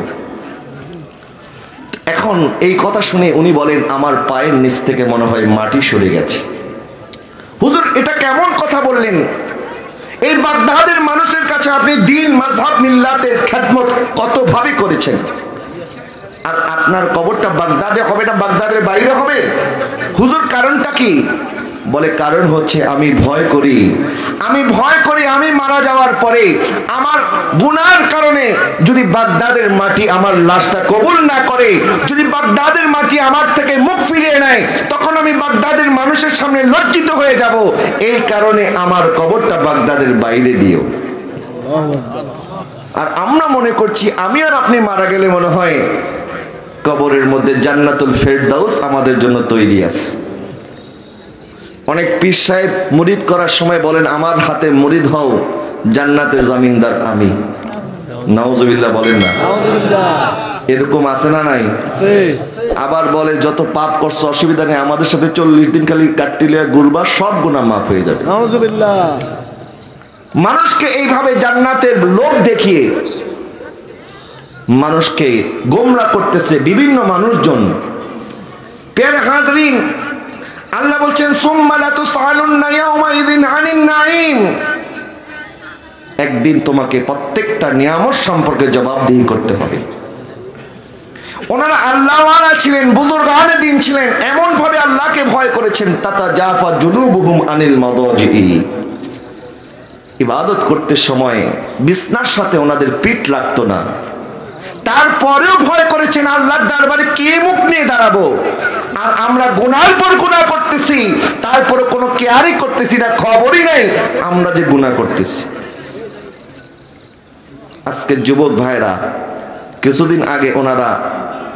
এখন এই কথা শুনে উনি বলেন আমার পায়ের নিচ থেকে মনে হয় মাটি সরে গেছে। হুজুর এটা কেমন কথা বললেন? এই বাগদাদের মানুষের কাছে আপনি দ্বীন মাযহাব মিল্লাতের খেদমত কত ভাবে করেছেন, আর আপনার কবরটা বাগদাদে হবে না বাগদাদের বাইরে হবে? হুজুর কারণটা কি? বলে কারণ হচ্ছে আমি ভয় করি আমি মারা যাওয়ার পরে আমার গুনার কারণে যদি বাগদাদের মাটি আমার লাশটা কবুল না করে, যদি বাগদাদের মাটি আমার থেকে মুখ ফিরিয়ে নেয়, তখন আমি বাগদাদের মানুষের সামনে লজ্জিত হয়ে যাব। এই কারণে আমার কবরটা বাগদাদের বাইরে দিও। আর আমরা মনে করছি আমি আর আপনি মারা গেলে মনে হয় কবরের মধ্যে জান্নাতুল ফেরদাউস আমাদের জন্য তৈরি আছে। অনেক পীর সাহেব মুরিদ করার সময় বলেন আমার হাতে মুরিদ হও, জান্নাতের জমিনদার আমি। নাউজুবিল্লাহ বলেন না? এরকম আছে না নাই? আবার বলে যত পাপ করছো অসুবিধা নেই, আমাদের সাথে 40 দিন খালি কাটটিলে গুরবা, সব গুনাহ মাফ হয়ে যাবে। নাউজুবিল্লাহ। মানুষকে এইভাবে জান্নাতের লোভ দেখিয়ে মানুষকে গোমরা করতেছে বিভিন্ন মানুষজন। প্যারে হাজরিন, আল্লাহ বলছেন সুম্মা লাতুসআলুন্না ইয়াওমাইযিন আনিন নাঈম, একদিন তোমাকে প্রত্যেকটা নিয়ামত সম্পর্কে জবাবদিহি করতে হবে। ওনারা আল্লাহওয়ালা ছিলেন, বুজুর্গানে দিন ছিলেন, এমন ভাবে আল্লাহকে ভয় করেছেন তাতাজাফা জুনুবুহুম আনিল মাদাজিই, ইবাদত করতে সময় বিছনার সাথে ওনাদের পিঠ লাগতো না, তারপরেও ভয় করেছেন আল্লাহর দরবারে কে মুখ নিয়ে দাঁড়াবো। আর আমরা গুনার পর গুনাহ করতেছি, তারপরে কোনো কেয়ারই করতেছি না, খবরই নাই আমরা যে গুনাহ করতেছি। আজকে যুবক ভাইরা কিছুদিন আগে ওনারা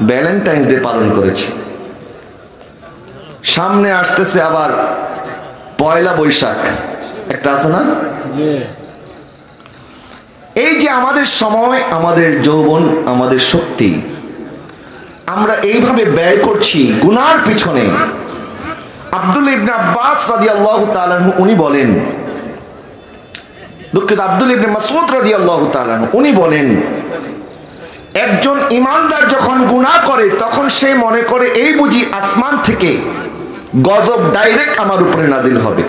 ভ্যালেন্টাইন্স ডে পালন করেছে, সামনে আসতেছে আবার পয়লা বৈশাখ একটা আছে না? এই যে আমাদের সময়, আমাদের যৌবন, আমাদের শক্তি আমরা এইভাবে ব্যয় করছি গুনার পিছনে। আব্দুল্লাহ ইবনে আব্বাস রাদিয়াল্লাহু তাআলা আনহু উনি বলেন, দুঃখিত, আব্দুল্লাহ ইবনে মাসউদ রাদিয়াল্লাহু তাআলা আনহু উনি বলেন, একজন ঈমানদার যখন গুনাহ করে তখন সে মনে করে এই বুঝি আসমান থেকে গজব ডাইরেক্ট আমার উপরে নাজিল হবে।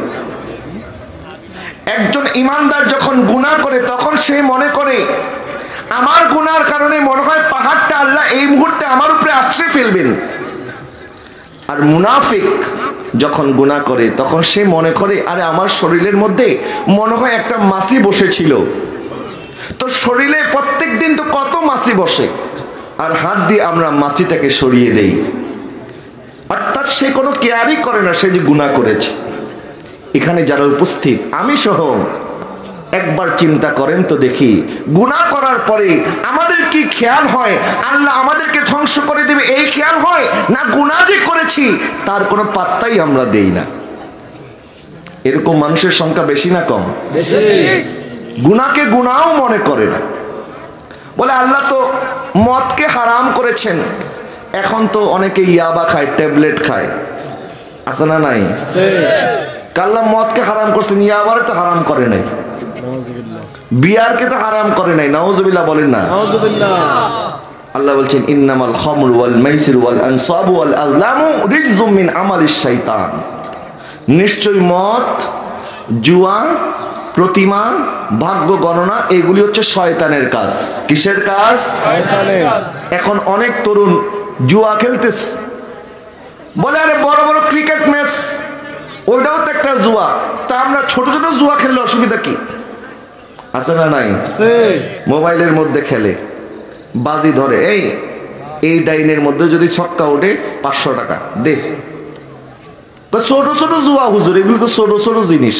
একজন ঈমানদার যখন গুনাহ করে তখন সে মনে করে আমার গুনার কারণে মনে হয় পাহাড়টা আল্লাহ এই মুহূর্তে আমার উপরে আশ্রয় ফেলবেন। আর মুনাফিক যখন গুনাহ করে তখন সে মনে করে আরে আমার শরীরের মধ্যে মনে হয় একটা মাছি বসেছিল, তো শরীরে প্রত্যেক দিন তো কত মাছি বসে, আর হাত দিয়ে আমরা মাছিটাকে সরিয়ে দেই। অর্থাৎ সে কোনো কেয়ারই করে না সে যে গুনাহ করেছে। এখানে যারা উপস্থিত আমি সহ একবার চিন্তা করেন তো দেখি, গুনাহ করার পরে আমাদের কি খেয়াল হয় আল্লাহ আমাদেরকে ধ্বংস করে দেবে এই খেয়াল হয়, না গুনাহ যে করেছি তার কোনো পাত্তাই আমরা দেই না? এরকম মানুষের সংখ্যা বেশি না কম? গুনাহকে গুনাহও মনে করে না। বলে আল্লাহ তো মদকে হারাম করেছেন, এখন তো অনেকে ইয়াবা খায়, ট্যাবলেট খায়, আছে না নাই? আল্লাহ মদকে হারাম করছেন, ইয়াবারে তো হারাম করে নাই, বিয়ারকে তো হারাম করে নাই, নাউজুবিল্লাহ বলেন না? আল্লাহ বলছেন ইন্নামাল খামরু ওয়াল মাইসির ওয়াল আনসাবু ওয়াল আযলামু রিজজুম মিন আমালিশ শাইতান। নিশ্চয় মদ, জুয়া, প্রতিমা, ভাগ্য গণনা এগুলি হচ্ছে শয়তানের কাজ। কিসের কাজ? শয়তানের। এখন অনেক তরুণ জুয়া খেলতেছে, বলে আরে বড় বড় ক্রিকেট ম্যাচ ওইটাও তো একটা জুয়া, তা আমরা ছোট ছোট জুয়া খেললে অসুবিধা কি? আছে না নাই? মোবাইলের মধ্যে খেলে, বাজি ধরে, এই ডাইনের মধ্যে যদি ছক্কা ওঠে 500 টাকা দে। ছোট ছোট জুয়া হুজুর, এগুলো তো ছোট ছোট জিনিস।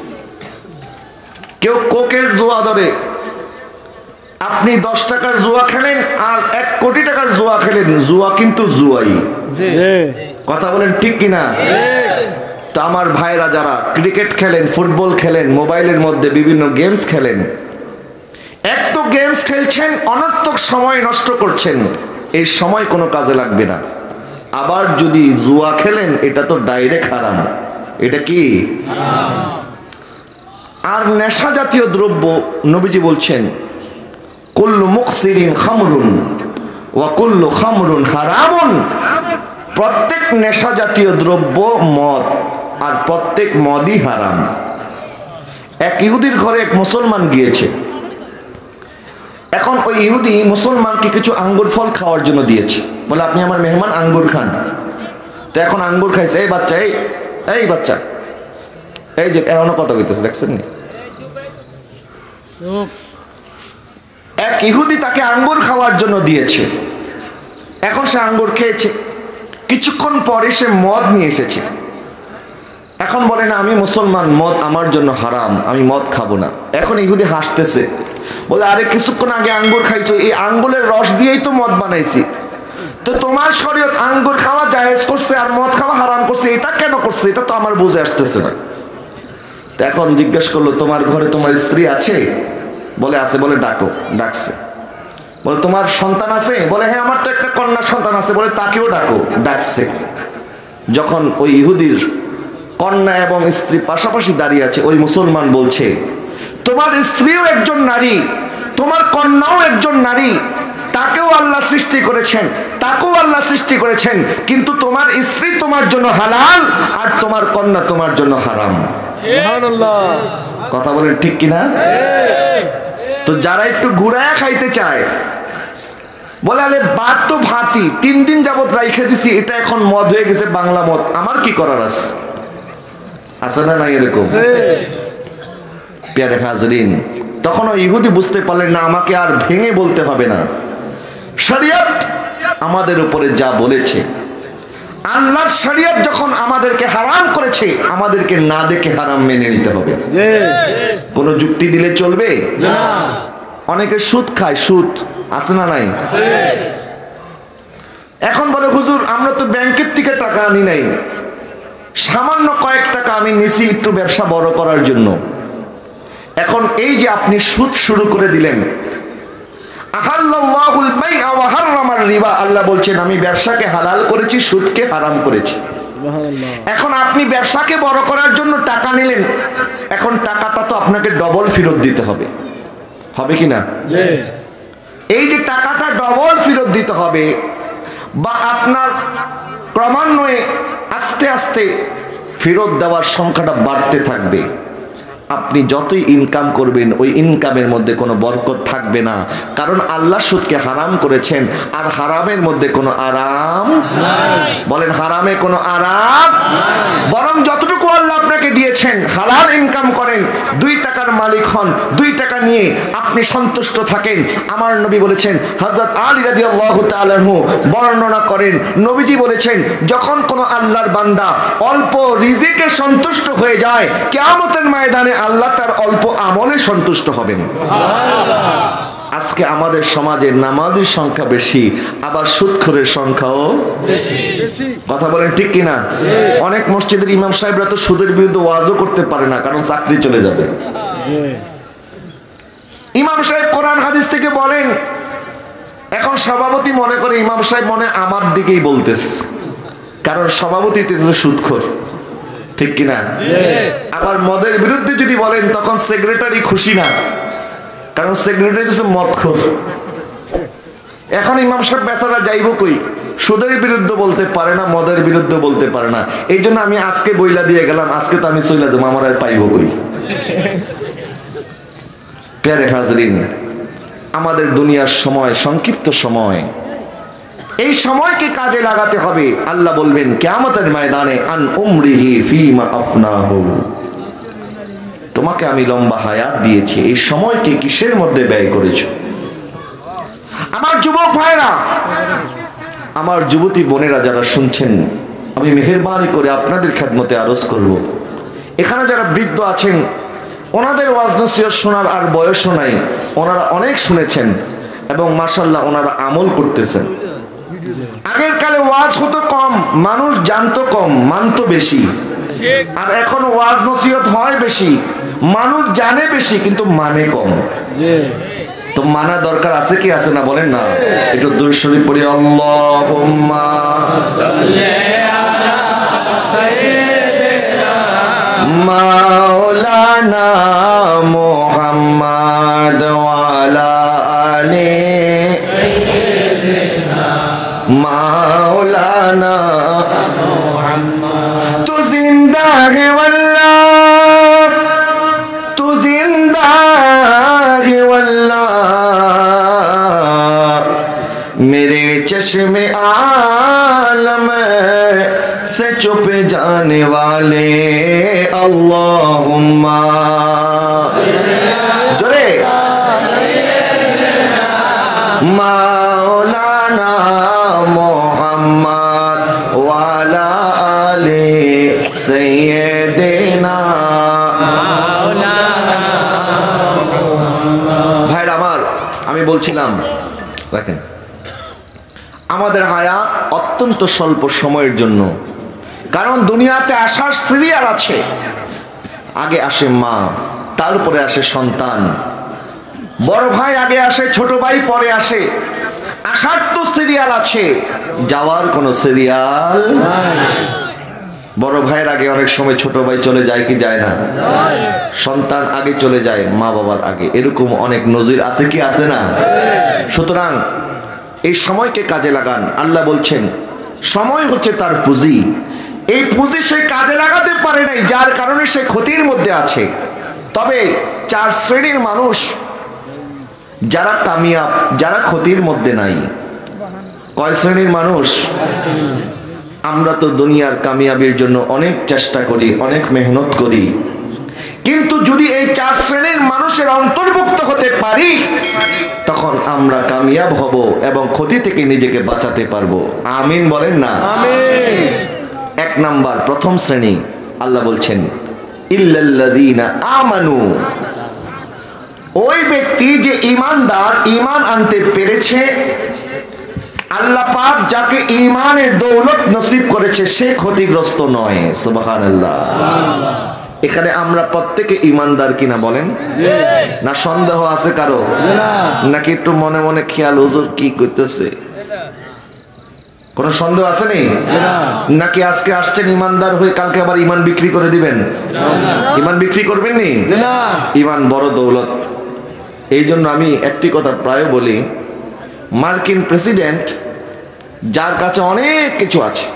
কেউ কোকের জুয়া ধরে, আপনি 10 টাকার জুয়া খেলেন আর 1 কোটি টাকার জুয়া খেলেন, জুয়া কিন্তু জুয়াই। কথা বলেন ঠিক কিনা? তো আমার ভাইরা যারা ক্রিকেট খেলেন, ফুটবল খেলেন, মোবাইলের মধ্যে বিভিন্ন গেমস খেলেন, এক তো গেমস খেলছেন, অনর্থক সময় নষ্ট করছেন, এই সময় কোনো কাজে লাগবে না। আবার যদি জুয়া খেলেন এটা তো ডাইরেক্ট হারাম। এটা কি? আর নেশা জাতীয় দ্রব্য নবীজি বলছেন কুল্লু মুকসিরিন খামরুন ওয়া কুল্লু খামরুন হারামুন। প্রত্যেক নেশা জাতীয় দ্রব্য মদ, আর প্রত্যেক মদই হারাম। এক ইহুদির ঘরে এক মুসলমান গিয়েছে। এখন ওই ইহুদি মুসলমানকে কিছু আঙ্গুর ফল খাওয়ার জন্য দিয়েছে, বলে আপনি আমার মেহমান, আঙ্গুর খান। তো এখন আঙ্গুর খাইছে, এই বাচ্চা, এই বাচ্চা, এই যে এখনো কথা কইতেছে, দেখছেন নি? এক ইহুদি তাকে আঙ্গুর খাওয়ার জন্য দিয়েছে। এখন সে আঙ্গুর খেয়েছে, কিছুক্ষণ পরে সে মদ নিয়ে এসেছে। এখন বলে না আমি মুসলমান, মদ আমার জন্য হারাম, আমি মদ খাবো না। এখন ইহুদি হাসতেছে, বলে আরে কিছুক্ষণ আগে আঙ্গুর খাইছো, এই আঙ্গুরের রস দিয়েই তো মদ বানাইছি, তো তোমার শরীয়ত আঙ্গুর খাওয়া জায়েজ করছে আর মদ খাওয়া হারাম করছে, এটা কেন করছে? এটা তো আমার বুঝে আসতেছে না। তো এখন জিজ্ঞেস করলো তোমার ঘরে তোমার স্ত্রী আছে? বলে আছে। বলে ডাকো। ডাকছে। বলে তোমার সন্তান আছে? বলে হ্যাঁ আমার তো একটা কন্যা সন্তান আছে। বলে তাকেও ডাকো। ডাকছে। যখন ওই ইহুদির কন্যা এবং স্ত্রী পাশাপাশি দাঁড়িয়ে আছে, ওই মুসলমান বলছে তোমার স্ত্রীও একজন নারী, তোমার কন্যাও একজন নারী, তাকেও আল্লাহ সৃষ্টি করেছেন, তাকেও আল্লাহ সৃষ্টি করেছেন, কিন্তু তোমার স্ত্রী তোমার জন্য হালাল আর তোমার কন্যা তোমার জন্য হারাম। সুবহানাল্লাহ। কথা বলেন ঠিক কিনা? তো যারা একটু ঘুরায়া খাইতে চায়, বলে আরে ভাত তো ভাতই, 3 দিন যাবত রাইখে দিছি, এটা এখন মদ হয়ে গেছে, বাংলা মদ, আমার কি করার আছে? আছে না নাই এরকম? প্রিয় হাজরিন, তখন ওই ইহুদি বুঝতে পারলেন না আমাকে আর ভেঙে বলতে হবে না, শরীয়ত আমাদের উপরে যা বলেছে, আল্লাহর শরীয়ত যখন আমাদেরকে হারাম করেছে, আমাদেরকে না দেখে হারাম মেনে নিতে হবে। কোনো যুক্তি দিলে চলবে না। অনেকে সুদ খায়, সুদ আছে না নাই? এখন বলে হুজুর আমরা তো ব্যাংকের থেকে টাকা আনি নাই, সামান্য কয়েক টাকা আমি নিছি একটু ব্যবসা বড় করার জন্য। এখন এই যে আপনি সুদ শুরু করে দিলেন, আহাল্লাল্লাহুল বাই'a ওয়া হাররামার রিবা, আল্লাহ বলছেন আমি ব্যবসাকে হালাল করেছি, সুদকে হারাম করেছি। এখন আপনি ব্যবসাকে বড় করার জন্য টাকা নিলেন, এখন টাকাটা তো আপনাকে ডবল ফেরত দিতে হবে, হবে কি না? এই যে টাকাটা ডবল ফেরত দিতে হবে, বা আপনার ক্রমান্বয়ে আস্তে আস্তে ফেরত দেওয়ার সংখ্যাটা বাড়তে থাকবে। আপনি যতই ইনকাম করবেন ওই ইনকামের মধ্যে কোনো বরকত থাকবে না, কারণ আল্লাহ সুদকে হারাম করেছেন, আর হারামের মধ্যে কোনো আরাম নাই। বলেন হারামে কোনো আরাম নাই। বরং যতটুকু আল্লাহ আপনাকে দিয়েছেন হালাল ইনকাম করেন, 2 টাকার মালিক হন, 2 টাকা নিয়ে আপনি সন্তুষ্ট থাকেন। আমার নবী বলেছেন, হযরত আলী রাদিয়াল্লাহু তাআলা আনহু বর্ণনা করেন, নবীজি বলেছেন যখন কোনো আল্লাহর বান্দা অল্প রিজিকে সন্তুষ্ট হয়ে যায়, কিয়ামতের ময়দানে আল্লাহ তার অল্প আমলে সন্তুষ্ট হবেন। আজকে আমাদের সমাজে নামাজের সংখ্যা বেশি, আবার সুদখোরের সংখ্যাও বেশি। কথা বলেন ঠিক কিনা? অনেক মসজিদের ইমাম সাহেবরা তো সুদের বিরুদ্ধে ওয়াজও করতে পারে না, কারণ চাকরি চলে যাবে। ইমাম সাহেব কোরআন হাদিস থেকে বলেন, এখন সভাপতি মনে করে ইমাম সাহেব মনে আমার দিকেই বলতেছে, কারণ সভাপতি তো সুদখোর, ঠিক কিনা? আবার মদের বিরুদ্ধে যদি বলেন তখন সেক্রেটারি খুশি না, কারণ সেক্রেটারি হচ্ছে মদখোর। এখন ইমাম সাহেব বেচারা যাইব কই? সুদের বিরুদ্ধে বলতে পারে না, মদের বিরুদ্ধে বলতে পারে না। এই জন্য আমি আজকে বইলা দিয়ে গেলাম, আজকে তো আমি চইলা দেবো, আমার আর পাইব কই? প্যারে হাজরিন, আমাদের দুনিয়ার সময় সংক্ষিপ্ত সময়, এই সময়কে কাজে লাগাতে হবে। আল্লাহ বলবেন কিয়ামতের ময়দানে, আন উমরিহি ফীমা আফনাহু, তোমাকে আমি লম্বা হায়াত দিয়েছি, এই সময়কে কিসের মধ্যে ব্যয় করেছো? আমার যুবক ভাইরা, আমার যুবতী বোনেরা যারা শুনছেন, আমি মেহেরবানি করে আপনাদের খেদমতে আরজ করব, এখানে যারা বৃদ্ধ আছেন ওনাদের ওয়াজ নসিহত শোনার আর বয়সও নাই, ওনারা অনেক শুনেছেন এবং মাশাআল্লাহ ওনারা আমল করতেছেন। আগের কালে ওয়াজ হতো কম, মানুষ জানতো কম, মানতো বেশি। আর এখন ওয়াজ নসিহত হয় বেশি, মানুষ জানে বেশি কিন্তু মানে কম। তো মানা দরকার আছে কি আছে না বলেন না? একটু দুরূদ শরীফ পড়ি, আল্লাহুম্মা সাল্লি আলা সাইয়্যিদিনা মাওলানা মুহাম্মদ ওয়া আলা আলি সাইয়্যিদিনা মাওলানা মুহাম্মদ। তু জিন্দা হে ওয়াল্লাহ, তু জিন্দা হে ওয়াল্লাহ, मेरे चश्मे आलम से चुप जाने वाले, अल्लाहुम्मा जोरे मौलाना मोहम्मद वाला आले सैयदना। ভাইরা আমার, আমি বলছিলাম রাখেন, আমাদের হায়াত অত্যন্ত স্বল্প সময়ের জন্য, কারণ দুনিয়াতে আসার সিরিয়াল আছে। আগে আসে মা, তারপরে আসে সন্তান, বড় ভাই আগে আসে, ছোট ভাই পরে আসে। আসার তো সিরিয়াল আছে, যাওয়ার কোনো সিরিয়াল নাই। বড় ভাইয়ের আগে অনেক সময় ছোট ভাই চলে যায় কি যায় না? সন্তান আগে চলে যায় মা বাবার আগে, এরকম অনেক নজির আছে কি আছে না? সুতরাং এই সময়কে কাজে লাগান। আল্লাহ বলছেন সময় হচ্ছে তার পুঁজি, এই পুঁজি সে কাজে লাগাতে পারে নাই, যার কারণে সে ক্ষতির মধ্যে আছে। তবে 4 শ্রেণীর মানুষ যারা কামিয়াব, যারা ক্ষতির মধ্যে নাই। কয় শ্রেণীর মানুষ? আমরা তো দুনিয়ার কামিয়াবির জন্য অনেক চেষ্টা করি, অনেক মেহনত করি, কিন্তু যদি এই 4 শ্রেণীর মানুষের অন্তর্ভুক্ত হতে পারি তখন আমরা কামিয়াব হব এবং ক্ষতি থেকে নিজেকে বাঁচাতে পারবো। আমিন বলেন না? আমিন। 1 নাম্বার, প্রথম শ্রেণী, আল্লাহ বলছেন ইল্লাল্লাযীনা আমানু, ওই ব্যক্তি যে ঈমানদার, ঈমান আনতে পেরেছে, আল্লাহ পাক যাকে ঈমানের দৌলত নসিব করেছে সে ক্ষতিগ্রস্ত নয়। সুবহানাল্লাহ। এখানে আমরা প্রত্যেকে ঈমানদার কিনা বলেন? না সন্দেহ আছে কারো? নাকি একটু মনে মনে খেয়াল হুজুর কি করতেছে? কোন সন্দেহ আছে নি? নাকি আজকে আসছেন ঈমানদার হয়ে কালকে আবার ঈমান বিক্রি করে দিবেন? ঈমান বিক্রি করবেন নি? ঈমান বড় দৌলত। এই জন্য আমি একটি কথা প্রায় বলি, মার্কিন প্রেসিডেন্ট যার কাছে অনেক কিছু আছে,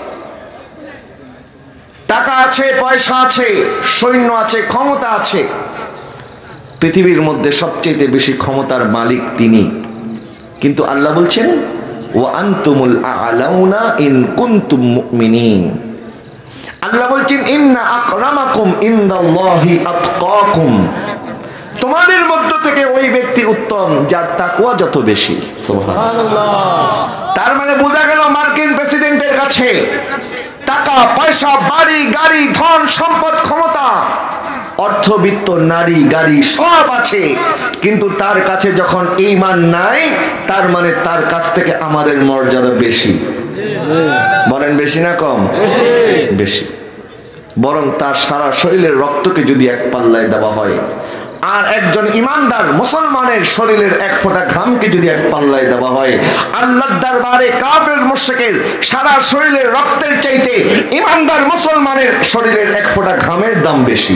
টাকা আছে, পয়সা আছে, সৈন্য আছে, ক্ষমতা আছে, পৃথিবীর মধ্যে সবচেয়ে বেশি ক্ষমতার মালিক তিনি। কিন্তু আল্লাহ বলছেন ওয়া আনতুমুল আ'লাউনা ইন কুনতুম মুমিনিন। আল্লাহ বলছেন ইন্না আকরামাকুম ইনদাল্লাহি আতকাকুম। তোমাদের মধ্য থেকে ওই ব্যক্তি উত্তম যার তাকওয়া যত বেশি। সুবহানাল্লাহ। তার মানে বোঝা গেল মার্কিন প্রেসিডেন্টের কাছে টাকা পয়সা, বাড়ি গাড়ি, ধন সম্পদ, ক্ষমতা, অর্থবিত্ত, নারী গাড়ি সব আছে, কিন্তু তার কাছে যখন ঈমান নাই, তার মানে তার কাছ থেকে আমাদের মর্যাদা বেশি। বলেন বেশি না কম? বেশি। বরং তার সারা শরীরের রক্তকে যদি এক পাল্লায় দেওয়া হয়, আর একজন ইমানদার মুসলমানের শরীরের এক ফোঁটা ঘামকে যদি এক পাল্লায় দেওয়া হয়, আল্লাহর দরবারে কাফের মুশরিকের সারা শরীরের রক্তের চাইতে ইমানদার মুসলমানের শরীরের এক ফোঁটা ঘামের দাম বেশি।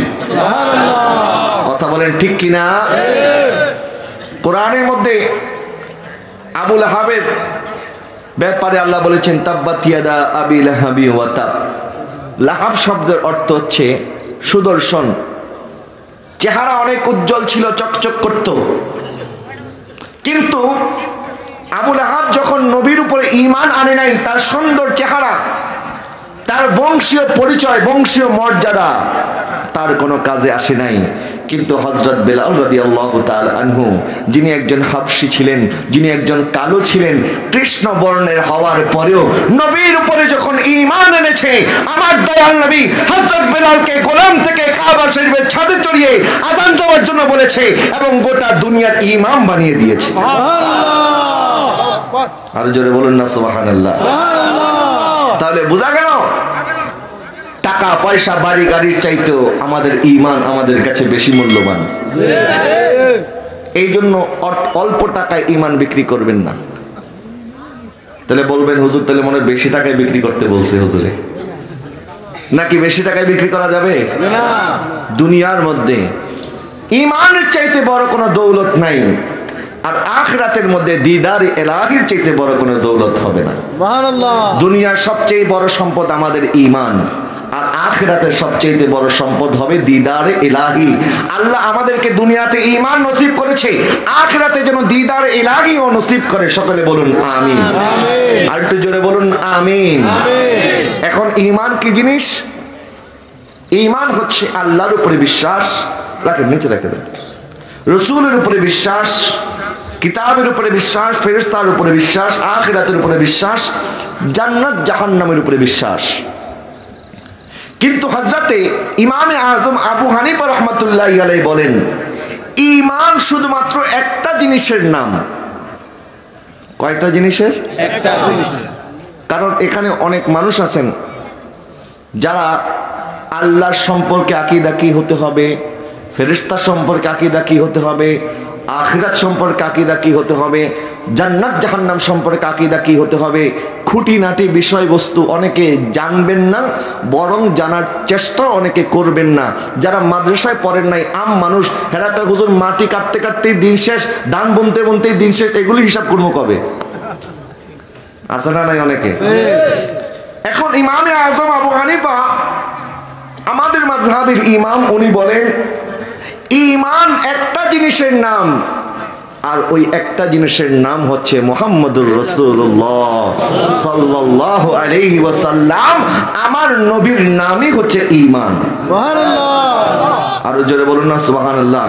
কথা বলেন ঠিক কিনা? কোরআনের মধ্যে আবু লাহাবের ব্যাপারে আল্লাহ বলেছেন তাব্বাত ইয়াদা আবি লাহাবি ওয়া তাব। লাহাব শব্দের অর্থ হচ্ছে সুদর্শন, চেহারা অনেক উজ্জ্বল ছিল, চকচক করত। কিন্তু আবু লাহাব যখন নবীর উপরে ঈমান আনে নাই, তার সুন্দর চেহারা, তার বংশীয় পরিচয়, বংশীয় মর্যাদা তার কোনো কাজে আসে নাই। কিন্তু হযরত বেলাল রাদিয়াল্লাহু তাআলা আনহু, যিনি একজন হাবশী ছিলেন, যিনি একজন কালো ছিলেন, কৃষ্ণ বর্ণের হওয়ার পরেও নবীর উপরে যখন ঈমান এনেছে, আমার দয়াল নবী হযরত বেলালকে গোলাম থেকে কাবা শরীফের ছাদে চড়িয়ে আযান দেওয়ার জন্য বলেছে এবং গোটা দুনিয়ার ইমাম বানিয়ে দিয়েছে। সুবহানাল্লাহ। আর জোরে বলুন না সুবহানাল্লাহ। তাহলে বোঝা গেল টাকা পয়সা বাড়ি গাড়ির চাইতেও আমাদের ঈমান আমাদের কাছে বেশি মূল্যবান। এই জন্য অল্প টাকায় ঈমান বিক্রি করবেন না। তাহলে বলবেন হুজুর তাহলে মনে হয় বেশি টাকায় বিক্রি করতে বলছে হুজুরে, নাকি বেশি টাকায় বিক্রি করা যাবে না? দুনিয়ার মধ্যে ঈমানের চাইতে বড় কোনো দৌলত নাই, আর আখিরাতের মধ্যে দিদার ইলাহির চাইতে বড় কোনো দৌলত হবে না। সুবহানাল্লাহ। দুনিয়ার সবচেয়ে বড় সম্পদ আমাদের ঈমান, আর আখিরাতের সবচেয়ে বড় সম্পদ হবে দিদার ইলাহি। আল্লাহ আমাদেরকে দুনিয়াতে ঈমান নসিব করেছে, আখিরাতে যেন দিদার ইলাহি ও নসিব করে। সকলে বলুন আমিন। আর একটু জোরে বলুন আমিন। এখন ঈমান কি জিনিস? ঈমান হচ্ছে আল্লাহর উপরে বিশ্বাস, রাখেন নিচে রেখে দেন, রাসূলের উপরে বিশ্বাস, কিতাবের উপরে বিশ্বাস, ফেরেশতার উপরে বিশ্বাস, আখিরাতের উপরে বিশ্বাস, জান্নাত জাহান্নামের উপরে বিশ্বাস। কিন্তু হযরতে ইমামে আযম আবু হানিফা রাহমাতুল্লাহি আলাইহি বলেন, ঈমান শুধুমাত্র একটা জিনিসের নাম। কয়টা জিনিসের? একটা জিনিসের। কারণ এখানে অনেক মানুষ আছেন যারা আল্লাহর সম্পর্কে আকীদা কি হতে হবে, ফেরেশতা সম্পর্কে আকীদা কি হতে হবে, আখিরাত সম্পর্কে আকীদা কি হতে হবে, জান্নাত জাহান্নাম সম্পর্কে আকীদা কি হতে হবে, খুঁটিনাটি বিষয়বস্তু অনেকে জানবেন না, বরং জানার চেষ্টা অনেকে করবেন না। যারা মাদ্রাসায় পড়েন নাই, আম মানুষ, হেরাতে হুজুর মাটি কাটতে কাটতেই দিন শেষ, ধান বুনতে বুনতেই দিন শেষ, এগুলি হিসাব করবো কবে? আছে না নাই অনেকে? এখন ইমামে আযম আবু হানিফা আমাদের মাযহাবের ইমাম, উনি বলেন ঈমান একটা জিনিসের নাম, আর ওই একটা জিনিসের নাম হচ্ছে মুহাম্মদুর রাসূলুল্লাহ সাল্লাল্লাহু আলাইহি ওয়াসাল্লাম। আমার নবীর নামই হচ্ছে ঈমান। সুবহানাল্লাহ। আর জোরে বলুন না সুবহানাল্লাহ।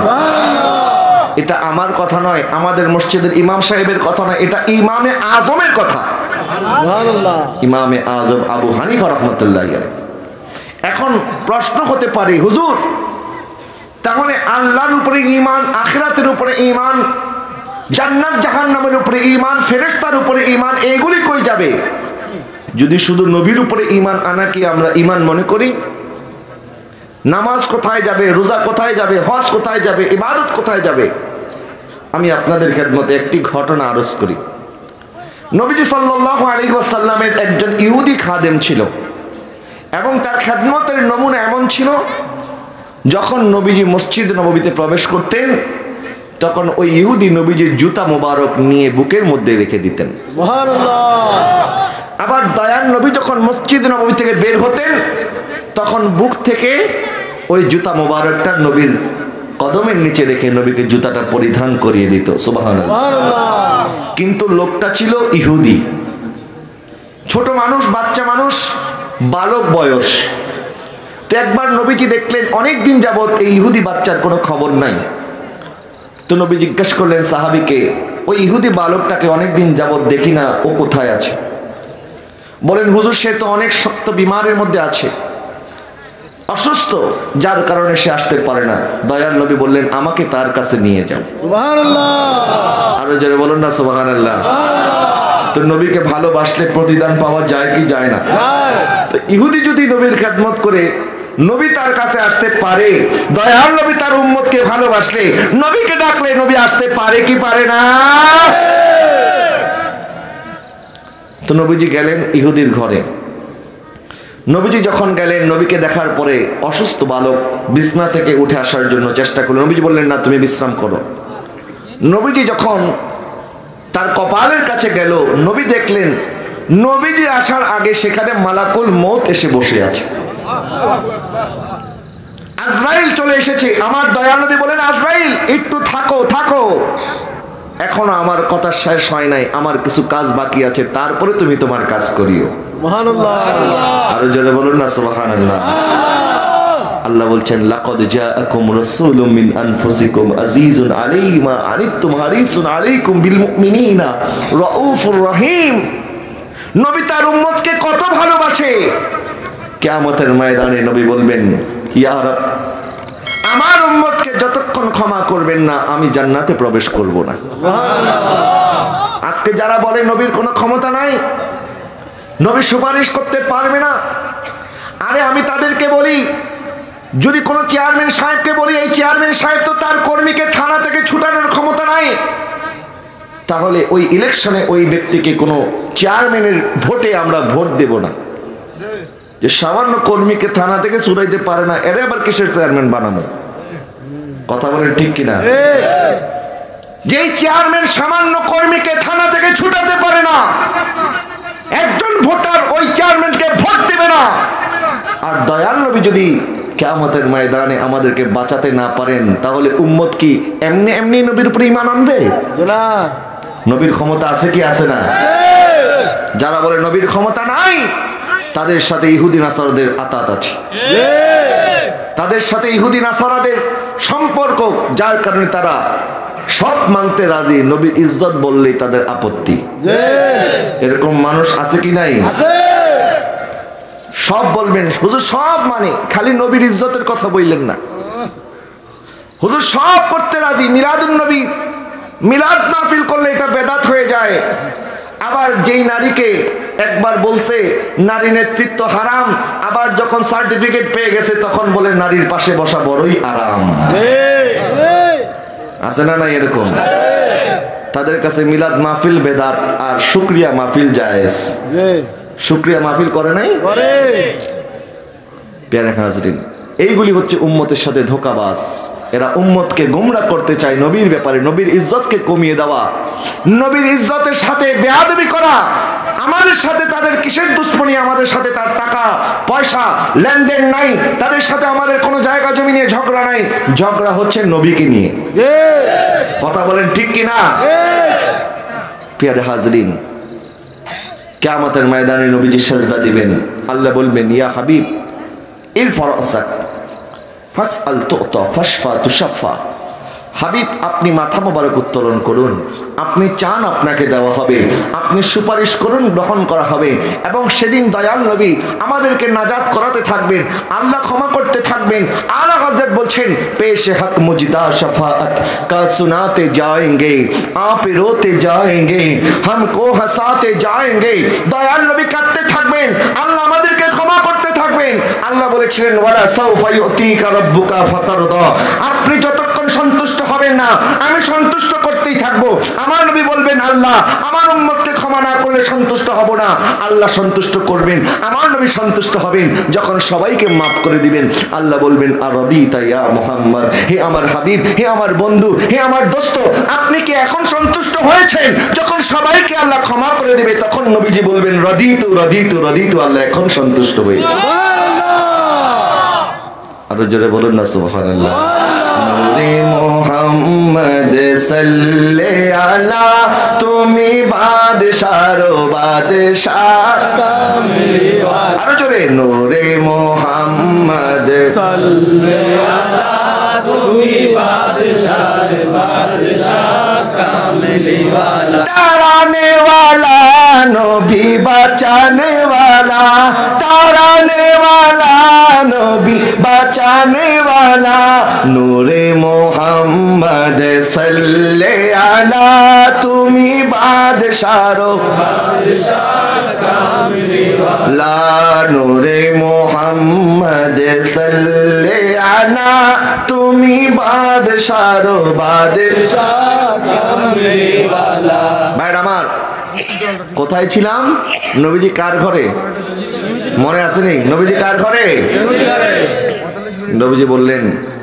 এটা আমার কথা নয়, আমাদের মসজিদের ইমাম সাহেবের কথা নয়, এটা ইমামে আযমের কথা। সুবহানাল্লাহ। ইমামে আযম আবু হানিফা রাহমাতুল্লাহি আলাইহি। এখন প্রশ্ন হতে পারে, হুজুর তাহলে আল্লাহর উপরে ঈমান, আখিরাতের উপরে ঈমান, জান্নাত জাহান্নামের উপরে ঈমান, ফেরেশতার উপরে ঈমান, এগুলি কই যাবে যদি শুধু নবীর উপরে ঈমান আনাকে আমরা ঈমান মনে করি? নামাজ কোথায় যাবে, রোজা কোথায় যাবে, হজ কোথায় যাবে, ইবাদত কোথায় যাবে? আমি আপনাদের খেদমতে একটি ঘটনা আরজ করি। নবীজি সাল্লাল্লাহু আলাইহি ওয়াসাল্লামের একজন ইহুদি খাদেম ছিল এবং তার খেদমতের নমুনা এমন ছিল, যখন নবীজি মসজিদ নববীতে প্রবেশ করতেন তখন ওই ইহুদি নবীজির জুতা মোবারক নিয়ে বুকের মধ্যে রেখে দিতেন। আবার দয়ার নবী যখন মসজিদ নববী থেকে বের হতেন তখন বুক থেকে ওই জুতা মোবারকটা নবীর কদমের নিচে রেখে নবীকে জুতাটা পরিধান করিয়ে দিত। সুবহানাল্লাহ। কিন্তু লোকটা ছিল ইহুদি, ছোট মানুষ, বাচ্চা মানুষ, বালক বয়স। তো একবার নবীজি দেখলেন অনেক দিন যাবত এই ইহুদি বাচ্চার কোনো খবর নাই। তো নবী জিজ্ঞেস করলেন সাহাবীকে, ওই ইহুদি বালকটাকে অনেকদিন যাবত দেখি না, ও কোথায় আছে? বলেন, হুজুর সে তো অনেক শক্ত বিমারের মধ্যে আছে, অসুস্থ, যার কারণে সে আসতে পারে না। দয়াল নবী বললেন, আমাকে তার কাছে নিয়ে যাও। সুবহানাল্লাহ। আরো জোরে বলুন না সুবহানাল্লাহ। তো নবীকে ভালোবাসলে প্রতিদান পাওয়া যায় কি যায় না? তো ইহুদি যদি নবীর খেদমত করে নবী তার কাছে আসতে পারে, দয়াল নবী তার উম্মতকে ভালোবাসলে নবীকে ডাকলে নবী আসতে পারে কি পারে না? তো নবীজি গেলেন ইহুদির ঘরে। নবীজি যখন গেলেন, নবীকে দেখার পরে অসুস্থ বালক বিছনা থেকে উঠে আসার জন্য চেষ্টা করলেন। নবীজি বললেন, না, তুমি বিশ্রাম করো। নবীজি যখন তার কপালের কাছে গেল, নবী দেখলেন নবীজি আসার আগে সেখানে মালাকুল মউত এসে বসে আছে। আজরাইল চলে এসেছে। আমার দয়াল নবী বলেন, আজরাইল একটু থাকো থাকো, এখনো আমার কথা শেষ হয় নাই, আমার কিছু কাজ বাকি আছে, তারপরে তুমি তোমার কাজ করিও। সুবহানাল্লাহ। আরো জোরে বলুন না সুবহানাল্লাহ। আল্লাহ বলছেন, লাকাদ জাআকুম রাসূলুম মিন আনফুসিকুম আজিজুন আলাইহি মা আনিতুম হারিসুন আলাইকুম বিল মুমিনিনা রাউফুর রহিম। নবী তার উম্মতকে কত ভালোবাসে। কিয়ামতের ময়দানে নবী বলবেন, ইয়া রাব, আমার উম্মতকে যতক্ষণ ক্ষমা করবেন না আমি জান্নাতে প্রবেশ করব না। আজকে যারা বলে নবীর কোনো ক্ষমতা নাই, নবী সুপারিশ করতে পারবে না, আরে আমি তাদেরকে বলি, যদি কোনো চেয়ারম্যান সাহেবকে বলি, এই চেয়ারম্যান সাহেব তো তার কর্মীকে থানা থেকে ছুটানোর ক্ষমতা নাই, তাহলে ওই ইলেকশনে ওই ব্যক্তিকে কোনো চেয়ারম্যানের ভোটে আমরা ভোট দেব না। যে সামান্য কর্মীকে থানা থেকে ছুটাইতে পারে না, এর আবার কিসের চেয়ারম্যান বানাবো? কথা বলেন ঠিক কিনা? যেই চেয়ারম্যান সামান্য কর্মীকে থানা থেকে ছুটাতে পারে না, একজন ভোটার ওই চেয়ারম্যানকে ভোট দেবে না। আর দয়াল নবী যদি কিয়ামতের ময়দানে আমাদেরকে বাঁচাতে না পারেন, তাহলে উম্মত কি এমনি এমনি নবীর উপরে ঈমান আনবে? না। নবীর ক্ষমতা আছে কি আছে না? যারা বলে নবীর ক্ষমতা নাই, তাদের সাথে ইহুদি নাসারাদের আতাত আছে, তাদের সাথে ইহুদি নাসারাদের সম্পর্ক, যার কারণে তারা সব মানতে রাজি, নবীর ইজ্জত বললেই তাদের আপত্তি। এরকম মানুষ আছে কি নাই? সব বলবেন হুজুর সব মানে, খালি নবীর ইজ্জতের কথা বললেন না। হুজুর সব করতে রাজি, মিলাদুন নবী, মিলাদ মাহফিল করলে এটা বেদাত হয়ে যায়। আবার যেই নারীকে একবার বলছে নারী নেতৃত্ব হারাম, আবার যখন সার্টিফিকেট পেয়ে গেছে তখন বলে নারীর পাশে বসা বড়ই আরাম। আছে না না এরকম? তাদের কাছে মিলাদ মাহফিল বেদাত আর শুকরিয়া মাহফিল জায়েজ। শুকরিয়া মাহফিল করে নাই? প্যারা হাজরিন, এইগুলি হচ্ছে উম্মতের সাথে ধোঁকাবাজ। এরা উম্মতকে গোমরাহ করতে চায় নবীর ব্যাপারে, নবীর ইজ্জতকে কমিয়ে দেওয়া, নবীর ইজ্জতের সাথে বেয়াদবি করা। আমাদের সাথে তাদের কিসের দুশ্মনী? আমাদের সাথে তার টাকা পয়সা লেনদেন নাই, তাদের সাথে আমাদের কোনো জায়গা জমি নিয়ে ঝগড়া নাই, ঝগড়া হচ্ছে নবীকে নিয়ে। কথা বলেন ঠিক কিনা? প্রিয় হাজরিন, কিয়ামতের ময়দানে নবীজি সিজদা দিবেন, আল্লাহ বলবেন, ইয়া হাবিব ইরফা রাসাক ফাসআল তুতা ফাশফা তুশাফা হাবিব আপনি মাথা মোবারক উত্তোলন করুন, আপনি চান আপনাকে দেওয়া হবে, আপনি সুপারিশ করুন গ্রহণ করা হবে। এবং সেদিন দয়াল নবী আমাদেরকে নাজাত করাতে থাকবেন, আল্লাহ ক্ষমা করতে থাকবেন। আলা হযরত বলছেন পেশে হক মুজদা শফাআত কা সুনাতে যায়েঙ্গে, आप रोते जाएंगे हमको हंसाते जाएंगे। দয়াল নবী কাঁদতে থাকবেন, আল্লাহ আমাদেরকে ক্ষমা করতে থাকবেন। আল্লাহ বলেছিলেন ওয়ালা সাউফা ইউতিকা রাব্বুকা ফাতারদা, আপনি যতক্ষণ সন্তুষ্ট হবেন না আমি সন্তুষ্ট করতেই থাকবো। আমার নবী বলবেন আল্লাহ আমার উম্মতকে ক্ষমা না করলে সন্তুষ্ট হব না। আল্লাহ সন্তুষ্ট করবেন, আমার নবী সন্তুষ্ট হবেন যখন সবাইকে মাফ করে দিবেন। আল্লাহ বলবেন আরাদিতা ইয়া মুহাম্মদ, হে আমার হাবিব, হে আমার বন্ধু, হে আমার দোস্ত, আপনি কি এখন সন্তুষ্ট হয়েছেন? যখন সবাইকে আল্লাহ ক্ষমা করে দিবে তখন নবীজি বলবেন রাদিতু রাদিতু রাদিতু, আল্লাহ এখন সন্তুষ্ট হয়েছে। আরো জোরে বলুন না সুবহানাল্লাহ। নূরে মুহাম্মদ সাল্লে আলা, তুমি বাদশারো বাদশাহ কামলিওয়ালা। আরো জোরে নূরে মুহাম্মদ সাল্লে আলা, তুমি বাদশারো বাদশাহ কামলিওয়ালা। ताराने वाला नबी बचाने वाला, ताराने वाला नबी बचाने वाला, नूरे मोहम्मद सल्ले आला, तुमी बादशारो ला, नूरे मोहम्मद सल्ले आला, तुमी बादशारो बादशाह ভাইরা আমার, কোথায় ছিলাম? নবীজি কার ঘরে? মনে আসেনি? নবীজি কার ঘরে? নবীজি বললেন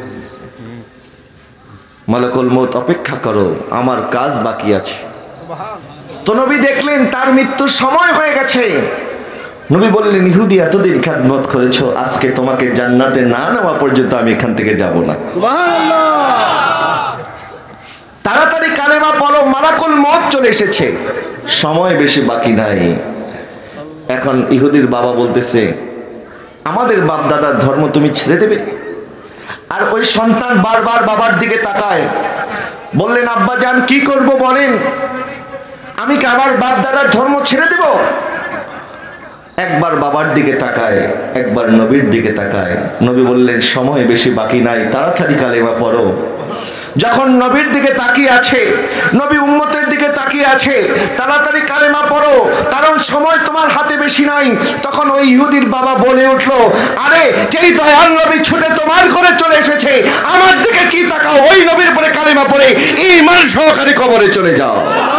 মালাকুল মউত অপেক্ষা করো, আমার কাজ বাকি আছে। তো নবী দেখলেন তার মৃত্যুর সময় হয়ে গেছে। নবী বললেন ইহুদি এতদিন খিদমত করেছো, আজকে তোমাকে জান্নাতে না নেওয়া পর্যন্ত আমি এখান থেকে যাব না। সুবহানাল্লাহ। তাড়াতাড়ি কালেমা পড়ো, মালাকুল মউত চলে এসেছে, সময় বেশি বাকি নাই। এখন ইহুদির বাবা বলতেছে আমাদের বাপ দাদার ধর্ম তুমি ছেড়ে দেবে? আর ওই সন্তান বারবার বাবার দিকে তাকায়, বললেন আব্বা জান কি করব বলেন, আমি কি আবার বাপ দাদার ধর্ম ছেড়ে দেব? একবার বাবার দিকে তাকায়, একবার নবীর দিকে তাকায়। নবী বললেন সময় বেশি বাকি নাই, তাড়াতাড়ি কালেমা পড়ো। যখন নবীর দিকে তাকিয়ে আছে, নবী উম্মতের দিকে তাকিয়ে আছে, তাড়াতাড়ি কালেমা পড়ো কারণ সময় তোমার হাতে বেশি নাই। তখন ওই ইহুদির বাবা বলে উঠলো আরে যেই দয়াল নবী ছুটে তোমার ঘরে চলে এসেছে আমার দিকে কি তাকাও, ওই নবীর উপরে কালেমা পড়ে ঈমান সহকারে কবরে চলে যাও।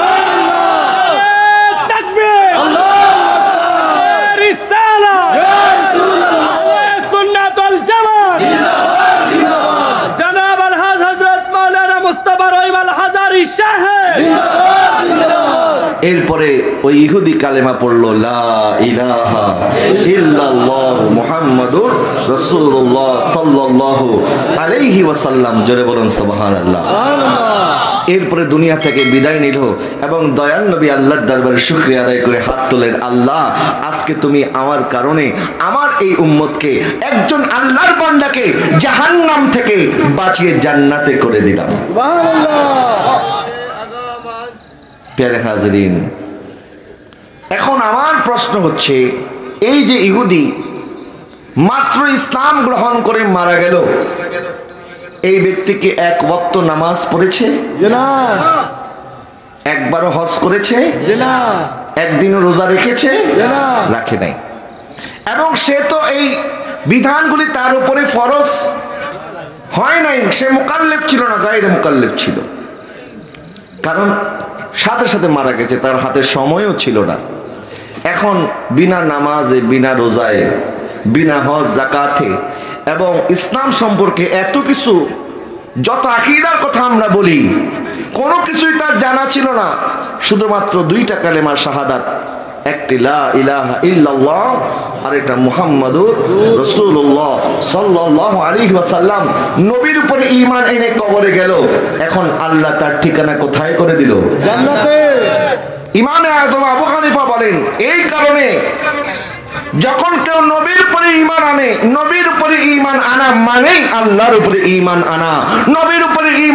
এরপরে ওই ইহুদি কালেমা পড়লো লা ইলাহা ইল্লাল্লাহ মুহাম্মাদুর রাসূলুল্লাহ সাল্লাল্লাহু আলাইহি ওয়াসাল্লাম। জোরে বলুন সুবহানাল্লাহ। এরপরে দুনিয়া থেকে বিদায় নিল এবং দয়াল নবী আল্লাহর দরবারে শুকরিয়া আদায় করে হাত তোলেন, আল্লাহ আজকে তুমি আমার কারণে আমার এই উম্মতকে, একজন আল্লাহর বান্দাকে জাহান্নাম থেকে বাঁচিয়ে জান্নাতে করে দিলাম। সুবহানাল্লাহ। প্যারে হাজরিন, এখন আমার প্রশ্ন হচ্ছে এই যে ইহুদি মাত্র ইসলাম গ্রহণ করে মারা গেল, এই ব্যক্তি কি এক ওয়াক্ত নামাজ পড়েছে? না। একবারও হজ করেছে? না। একদিনও রোজা রেখেছে? না। রাখে নাই। এবং সে তো এই বিধানগুলি তার উপরে ফরজ হয় নাই, সে মুকাল্লিফ ছিল না, গায়রে মুকাল্লিফ ছিল। কারণ সাথে সাথে মারা গেছে, তার হাতে সময়ও ছিল না। এখন বিনা নামাজে, বিনা রোজায়, বিনা হজ যাকাতে এবং ইসলাম সম্পর্কে এত কিছু, যত আকীদার কথা আমরা বলি কোনো কিছুই তার জানা ছিল না। শুধুমাত্র দুইটা কালেমা শাহাদাত, একটি লা ইলাহা ইল্লাল্লাহ আর একটা মুহাম্মাদুর রাসূলুল্লাহ সাল্লাল্লাহু আলাইহি ওয়াসাল্লাম। নবীর উপরে ঈমান এনে কবরে গেল, এখন আল্লাহ তার ঠিকানা কোথায় করে দিল? জান্নাতে। ইমামে আযম আবু হানিফা বলেন এই কারণে যখন কেউ নবীর উপরে ঈমান আনে, নবীর উপরে ঈমান আনা মানেই আল্লাহর উপরে ঈমান আনা। নবীর উপরে ঈমান আনা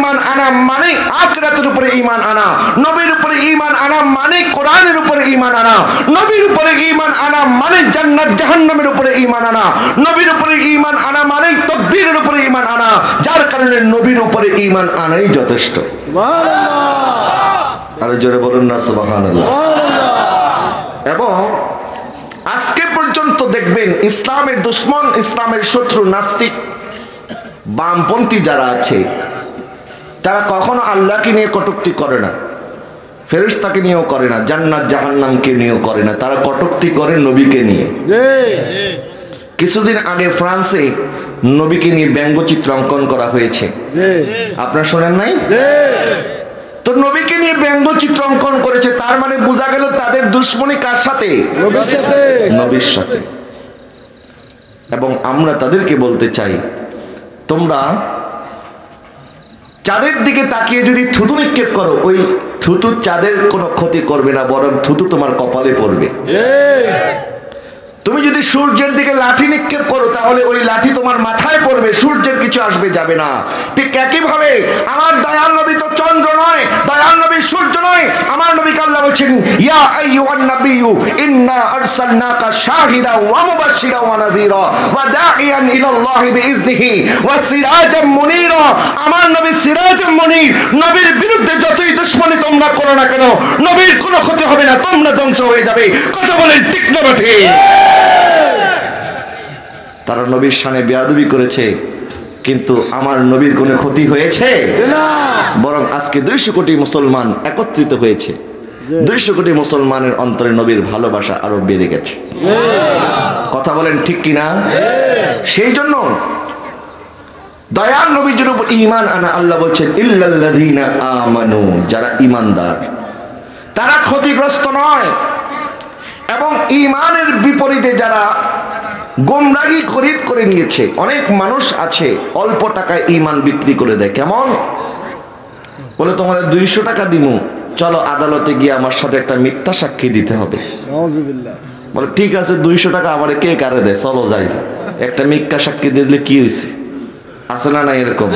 মানে আখিরাতের উপরে ঈমান আনা, নবীর উপরে ঈমান আনা মানে কোরআনের উপরে ঈমান আনা, নবীর উপরে ঈমান আনা মানে জান্নাত জাহান্নামের উপরে ঈমান আনা, নবীর উপরে ঈমান আনা মানে তাকদীরের উপরে ঈমান আনা, যার কারণে নবীর উপরে ঈমান আনাই যথেষ্ট। সুবহানাল্লাহ, আর জোরে বলুন না সুবহানাল্লাহ। এবং আজকে পর্যন্ত দেখবেন ইসলামের দুশমন, ইসলামের শত্রু, নাস্তিক, বামপন্থী যারা আছে তারা কখনো আল্লাহকে নিয়ে কটূক্তি করে না, ফেরেশতাকে নিয়েও করে না, জান্নাত জাহান্নামকে নিয়েও করে না, তারা কটূক্তি করে নবীকে নিয়ে। কিছুদিন আগে ফ্রান্সে নবীকে নিয়ে ব্যঙ্গচিত্র অঙ্কন করা হয়েছে, আপনারা শোনেন নাই? তো নবীকে নিয়ে ব্যঙ্গচিত্র অঙ্কন করেছে, তার মানে বোঝা গেল তাদের দুশমনী কার সাথে? নবীর সাথে। এবং আমরা তাদেরকে বলতে চাই, তোমরা চাঁদের দিকে তাকিয়ে যদি থুতু নিক্ষেপ করো, ওই থুতু চাঁদের কোনো ক্ষতি করবে না, বরং থুতু তোমার কপালে পড়বে। তুমি যদি সূর্যের দিকে লাঠি নিক্ষেপ করো, তাহলে ওই লাঠি তোমার মাথায় পড়বে, সূর্যের কিছু আসবে যাবে না। ঠিক একই ভাবে আমার দয়াল নবী তো চন্দ্র নয়, দয়াল নবী সূর্য নয়। আমার নবীকে আল্লাহ বলছেন, ইয়া আইয়ুহান নাবিয়্যু ইন্না আরসালনাকা শাহিদাও ওয়া মুবাশশিরাও ওয়া নাযীরা ওয়া দাঈয়ান ইলাল্লাহি বিইজনিহি ওয়া সিরাজাম মুনীরা। আমার নবী সিরাজাম মুনীর। নবীর বিরুদ্ধে যতই দুশমনী তোমরা করো না কেন, নবীর কোনো ক্ষতি হবে না, তোমরা ধ্বংস হয়ে যাবে। কথা বলেন ঠিক না ঠিক? তারা নবীর শানে বেয়াদবি করেছে, কিন্তু আমার নবীর কোনো ক্ষতি হয়েছে না, বরং আজকে 200 কোটি মুসলমান একত্রিত হয়েছে, 200 কোটি মুসলমানের অন্তরে নবীর ভালোবাসা আরো বেড়ে গেছে। কথা বলেন ঠিক কিনা? সেই জন্য দয়াল নবীর উপর ঈমান আনা, আল্লাহ বলছেন ইল্লাল্লাযীনা আমানু, যারা ঈমানদার তারা ক্ষতিগ্রস্ত নয়। এবং ঈমানের বিপরীতে যারা গোমরাহি খরিদ করে নিয়েছে, অনেক মানুষ আছে অল্প টাকায় ঈমান বিক্রি করে দেয়। কেমন? বলে তোমার 200 টাকা দিমু, চলো আদালতে গিয়ে আমার সাথে একটা মিথ্যা সাক্ষী দিতে হবে। বলে ঠিক আছে, 200 টাকা আমারে কে কারে দেয়, চলো যাই, একটা মিথ্যা সাক্ষী দিলে কি হয়েছে? আছে না? না, এরকম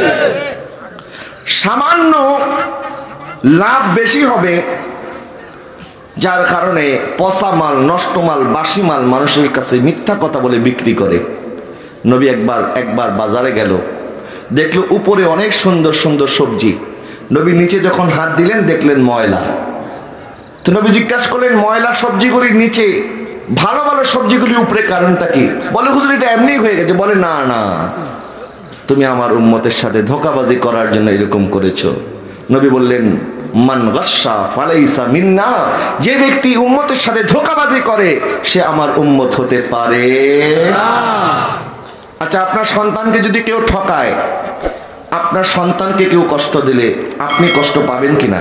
সামান্য লাভ বেশি হবে, যার কারণে পচা মাল, নষ্ট মাল, বাসি মাল মানুষের কাছে মিথ্যা কথা বলে বিক্রি করে। নবী একবার বাজারে গেল, দেখলো উপরে অনেক সুন্দর সুন্দর সবজি, নবী নিচে যখন হাত দিলেন দেখলেন ময়লা। তো নবী জিজ্ঞাসা করলেন, ময়লা সবজিগুলির নিচে ভালো ভালো সবজিগুলি উপরে, কারণটা কি? বলে হুজুর এটা এমনি হয়ে গেছে। বলে না না, তুমি আমার উম্মতের সাথে ধোঁকাবাজি করার জন্য এরকম করেছো। নবী বললেন, মান গাশশা ফালাইসা মিন্না, যে ব্যক্তি উম্মতের সাথে ধোঁকাবাজি করে সে আমার উম্মত হতে পারে না। আচ্ছা, আপনার সন্তানকে যদি কেউ ঠকায়, আপনার সন্তানকে কেউ কষ্ট দিলে আপনি কষ্ট পাবেন কিনা?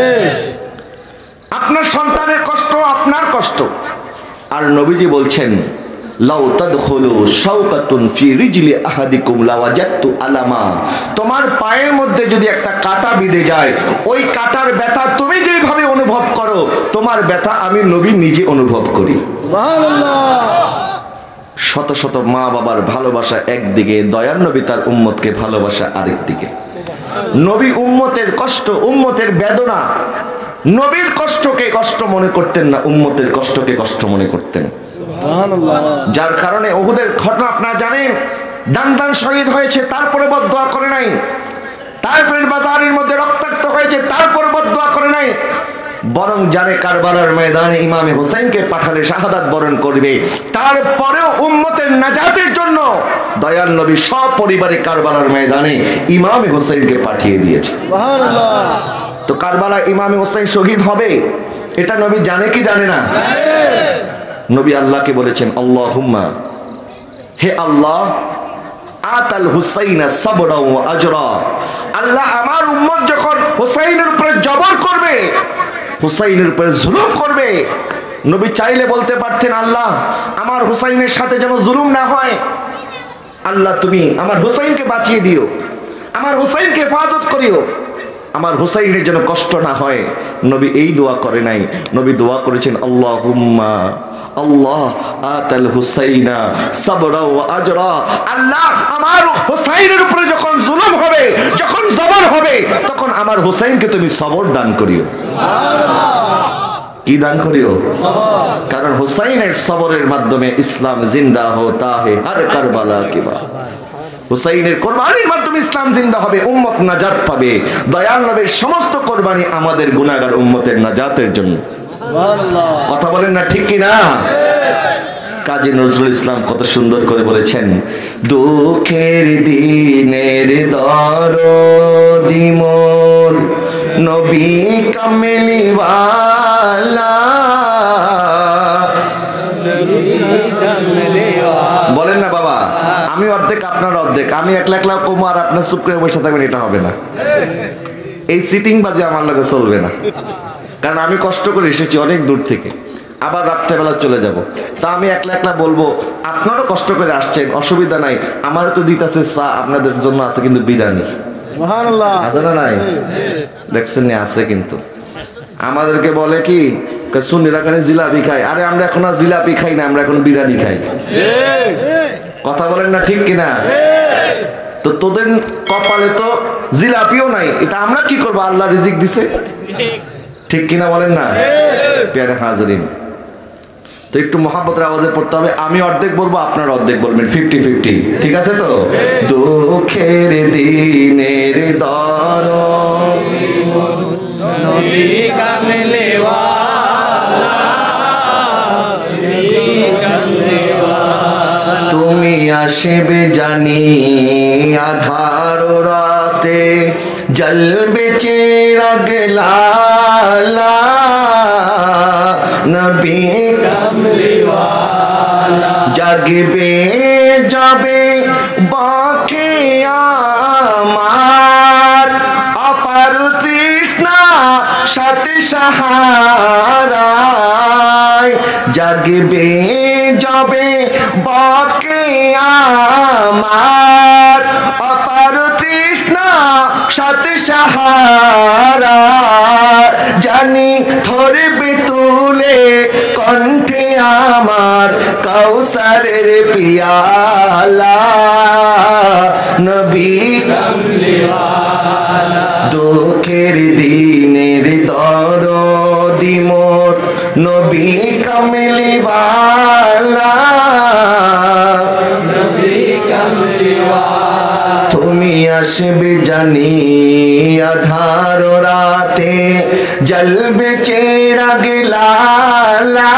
আপনার সন্তানের কষ্ট আপনার কষ্ট। আর নবীজি বলছেন, লাউ তাদখুলু শাওকাতুন ফি রিজলি আহাদিকুম লাওয়াজাতু আলামা, তোমার পায়ের মধ্যে যদি একটা কাঁটা বিঁধে যায়, ওই কাঁটার ব্যথা তুমি যেভাবে অনুভব করো, তোমার ব্যথা আমি নবী নিজে অনুভব করি। সুবহানাল্লাহ। শত শত মা বাবার ভালোবাসা একদিকে, দয়ার নবী তার উম্মতকে ভালোবাসা আরেকদিকে। নবী উম্মতের কষ্ট, উম্মতের বেদনা, নবীর কষ্টকে কষ্ট মনে করতেন না, উম্মতের কষ্টকে কষ্ট মনে করতেন। যার কারণে উহুদের ঘটনা আপনারা জানেন, দান শহীদ হয়েছে, তারপরে বদদুয়া করে নাই। তারপরে বাজারের মধ্যে রক্তাক্ত হয়েছে, তারপরে বদদুয়া করে নাই, বরং জানে কারবালার ময়দানে ইমামে হুসাইনকে পাঠালে শাহাদাত বরণ করবে, তারপরেও উম্মতের নাজাতের জন্য দয়াল নবী সপরিবারে কারবালার ময়দানে ইমামে হুসাইনকে পাঠিয়ে দিয়েছে। সুবহানাল্লাহ। তো কারবালা ইমামে হুসাইন শহীদ হবে, এটা নবী জানে কি জানে না? নবী আল্লাহকে বলেছেন, আল্লাহুম্মা, হে আল্লাহ, আতাল হুসাইনা সাবরা ওয়া আজরা, আল্লাহ আমার উম্মত যখন হুসাইনের উপরে জবর করবে, হুসাইনের উপরে জুলুম করবে, নবী চাইলে বলতে পারতেন, আল্লাহ আমার হুসাইনের সাথে যেন জুলুম না হয়, আল্লাহ তুমি আমার হুসাইনকে বাঁচিয়ে দিও, আমার হুসাইনকে হেফাজত করিও, আমার হুসাইনের যেন কষ্ট না হয়। নবী এই দোয়া করে নাই, নবী দোয়া করেছেন, আল্লাহুম্মা, আল্লাহ আতাল হুসাইনা সাবরা ওয়া আজরা, আল্লাহ আমার হুসাইনের উপরে যখন জুলুম হবে, যখন জবর হবে, আমার হুসাইনকে তুমি সবর দান করিও। কি দান করিও? কারণ হুসাইনের সবরের মাধ্যমে ইসলাম জিন্দা হতা হে হর কারবালা কি বাত। হুসাইনের কোরবানির মাধ্যমে ইসলাম জিন্দা হবে, উম্মত নাজাত পাবে। দয়াল নবীর সমস্ত কোরবানি আমাদের গুনাহগার উম্মতের নাজাতের জন্য। কথা বলেন না ঠিক কি না? কাজী নজরুল ইসলাম কত সুন্দর করে বলেছেন, দুঃখের দিনের দরদি মোর নবী কামলিওয়ালা। বলেন না বাবা, আমি অর্ধেক আপনার অর্ধেক, আমি একলা একলা কমু আর আপনার চুপ করে বসে থাকবেন, এটা হবে না। এই সিটিং বাজে আমার লগে চলবে না, কারণ আমি কষ্ট করে এসেছি অনেক দূর থেকে, আবার রাত্রেবেলা চলে যাব। তা আমি একলা একলা বলবো, আপনারও কষ্ট করে আসছেন, অসুবিধা নাই। আমারও তো দিতেছে চা, আপনাদের জন্য আছে কিন্তু বিরিয়ানি আছে না নাই? দেখছেন না, আছে কিন্তু। আমাদেরকে বলে কি সুন্নিরা কানে জিলাপি খাই, আরে আমরা এখন আর জিলাপি খাই না, আমরা এখন বিরিয়ানি খাই। কথা বলেন না ঠিক কিনা? তো তোদের কপালে তো জিলাপিও নাই, এটা আমরা কি করবো? আল্লাহ রিজিক দিছে, ঠিক কিনা বলেন না? প্যারে হাজরিন, তো একটু মহাব্বতের আওয়াজে পড়তে হবে। আমি অর্ধেক বলবো, আপনার অর্ধেক বলবেন, 50-50, ঠিক আছে তো? দুঃখের দিনের দরদি নবী কামলিওয়ালা, তুমি আসবে জানি আধার রাতে, জলবে চিরাগ লালা, নবী কামলিওয়ালা, জাগবে যাবে বাকি আমার অপার তৃষ্ণা সাথে সাহারায়, জাগবে যাবে বাকি আমার অপার তৃষ্ণা সাথে সাহারা, জানি ধরবে তুলে কণ্ঠে আমার কাউসারের পিয়ালা, নবী কামলিওয়ালা, দুঃখের দিনের দরদি মোর নবী কামলিওয়ালা, নবী কামলিওয়ালা, তুমি আসবে জানি আধার রাতে, জলবে চিরাগ লালা,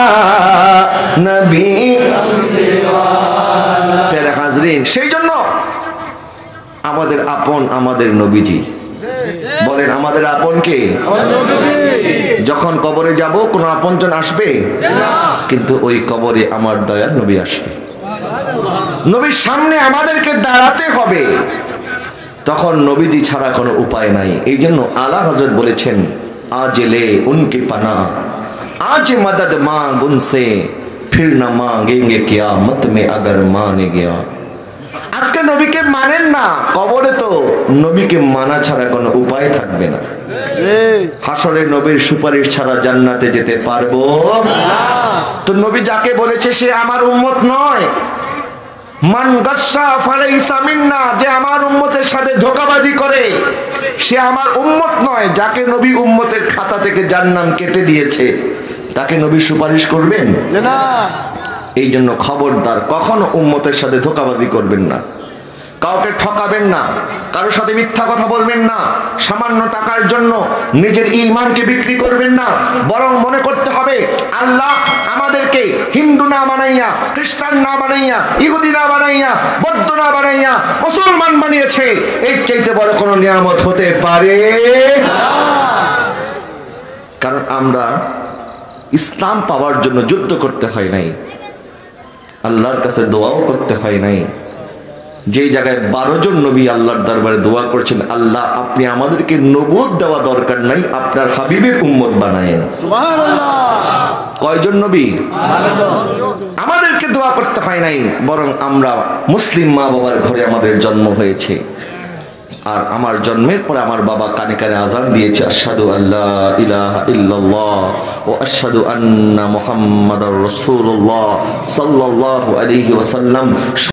নবী কামলিওয়ালা। প্যারে হাজরিন, সেই জন্য আমাদের আপন আমাদের নবীজি। বলেন আমাদের আপন কে? যখন কবরে যাব কোন আপনজন আসবে? কিন্তু ওই কবরে আমার দয়াল নবী আসবে, নবীর সামনে আমাদেরকে দাঁড়াতে হবে, তখন নবীজি ছাড়া কোনো উপায় নাই। এই জন্য আলা হযরত বলেছেন, আজ লে উনকে পানা, আজ মদদ মাंग उनसे, फिर न मांगेंगे कियामत में अगर माने गया। আজকে নবীকে মানেন না, কবরে তো নবীকে মানা ছাড়া কোনো উপায় থাকবে না। হাসরে নবীর সুপারিশ ছাড়া জান্নাতে যেতে পারবো না। তো নবী যাকে বলেছে সে আমার উম্মত নয়। মান গাসসা ফালাইসা মিন্না, যে আমার উম্মতের সাথে ধোঁকাবাজি করে সে আমার উম্মত নয়। যাকে নবী উম্মতের খাতা থেকে জান্নাম কেটে দিয়েছে তাকে নবী সুপারিশ করবেন না। এই জন্য খবরদার, কখনো উম্মতের সাথে ধোঁকাবাজি করবেন না, কাউকে ঠকাবেন না, কারোর সাথে মিথ্যা কথা বলবেন না, সামান্য টাকার জন্য নিজের ঈমানকে বিক্রি করবেন না। বরং মনে করতে হবে আল্লাহ আমাদেরকে হিন্দু না বানাইয়া, খ্রিস্টান না বানাইয়া, ইহুদি না বানাইয়া, বৌদ্ধ না বানাইয়া মুসলমান বানিয়েছে। এর চাইতে বড় কোনো নিয়ামত হতে পারে না। কারণ আমরা ইসলাম পাওয়ার জন্য যুদ্ধ করতে হয় নাই, আল্লাহর কাছে দোয়াও করতে হয় নাই। যেই জায়গায় 12 জন নবী আল্লাহর দরবারে দোয়া করছেন, আল্লাহ আপনি আমাদেরকে নবুয়ত দেওয়া দরকার নাই, আপনার হাবিবের উম্মত বানায়েন। সুবহানাল্লাহ। কয়জন নবী? 12 জন। আমাদেরকে দোয়া করতে হয় নাই, বরং আমরা মুসলিম মা বাবার ঘরে আমাদের জন্ম হয়েছে। আর আমার জন্মের পরে আমার বাবা কানে কানে আযান দিয়েছে, আশহাদু আল্লা ইলাহা ইল্লাল্লাহ ওয়া আশহাদু আন্না মুহাম্মাদার রাসূলুল্লাহ সাল্লাল্লাহু আলাইহি ওয়াসাল্লাম।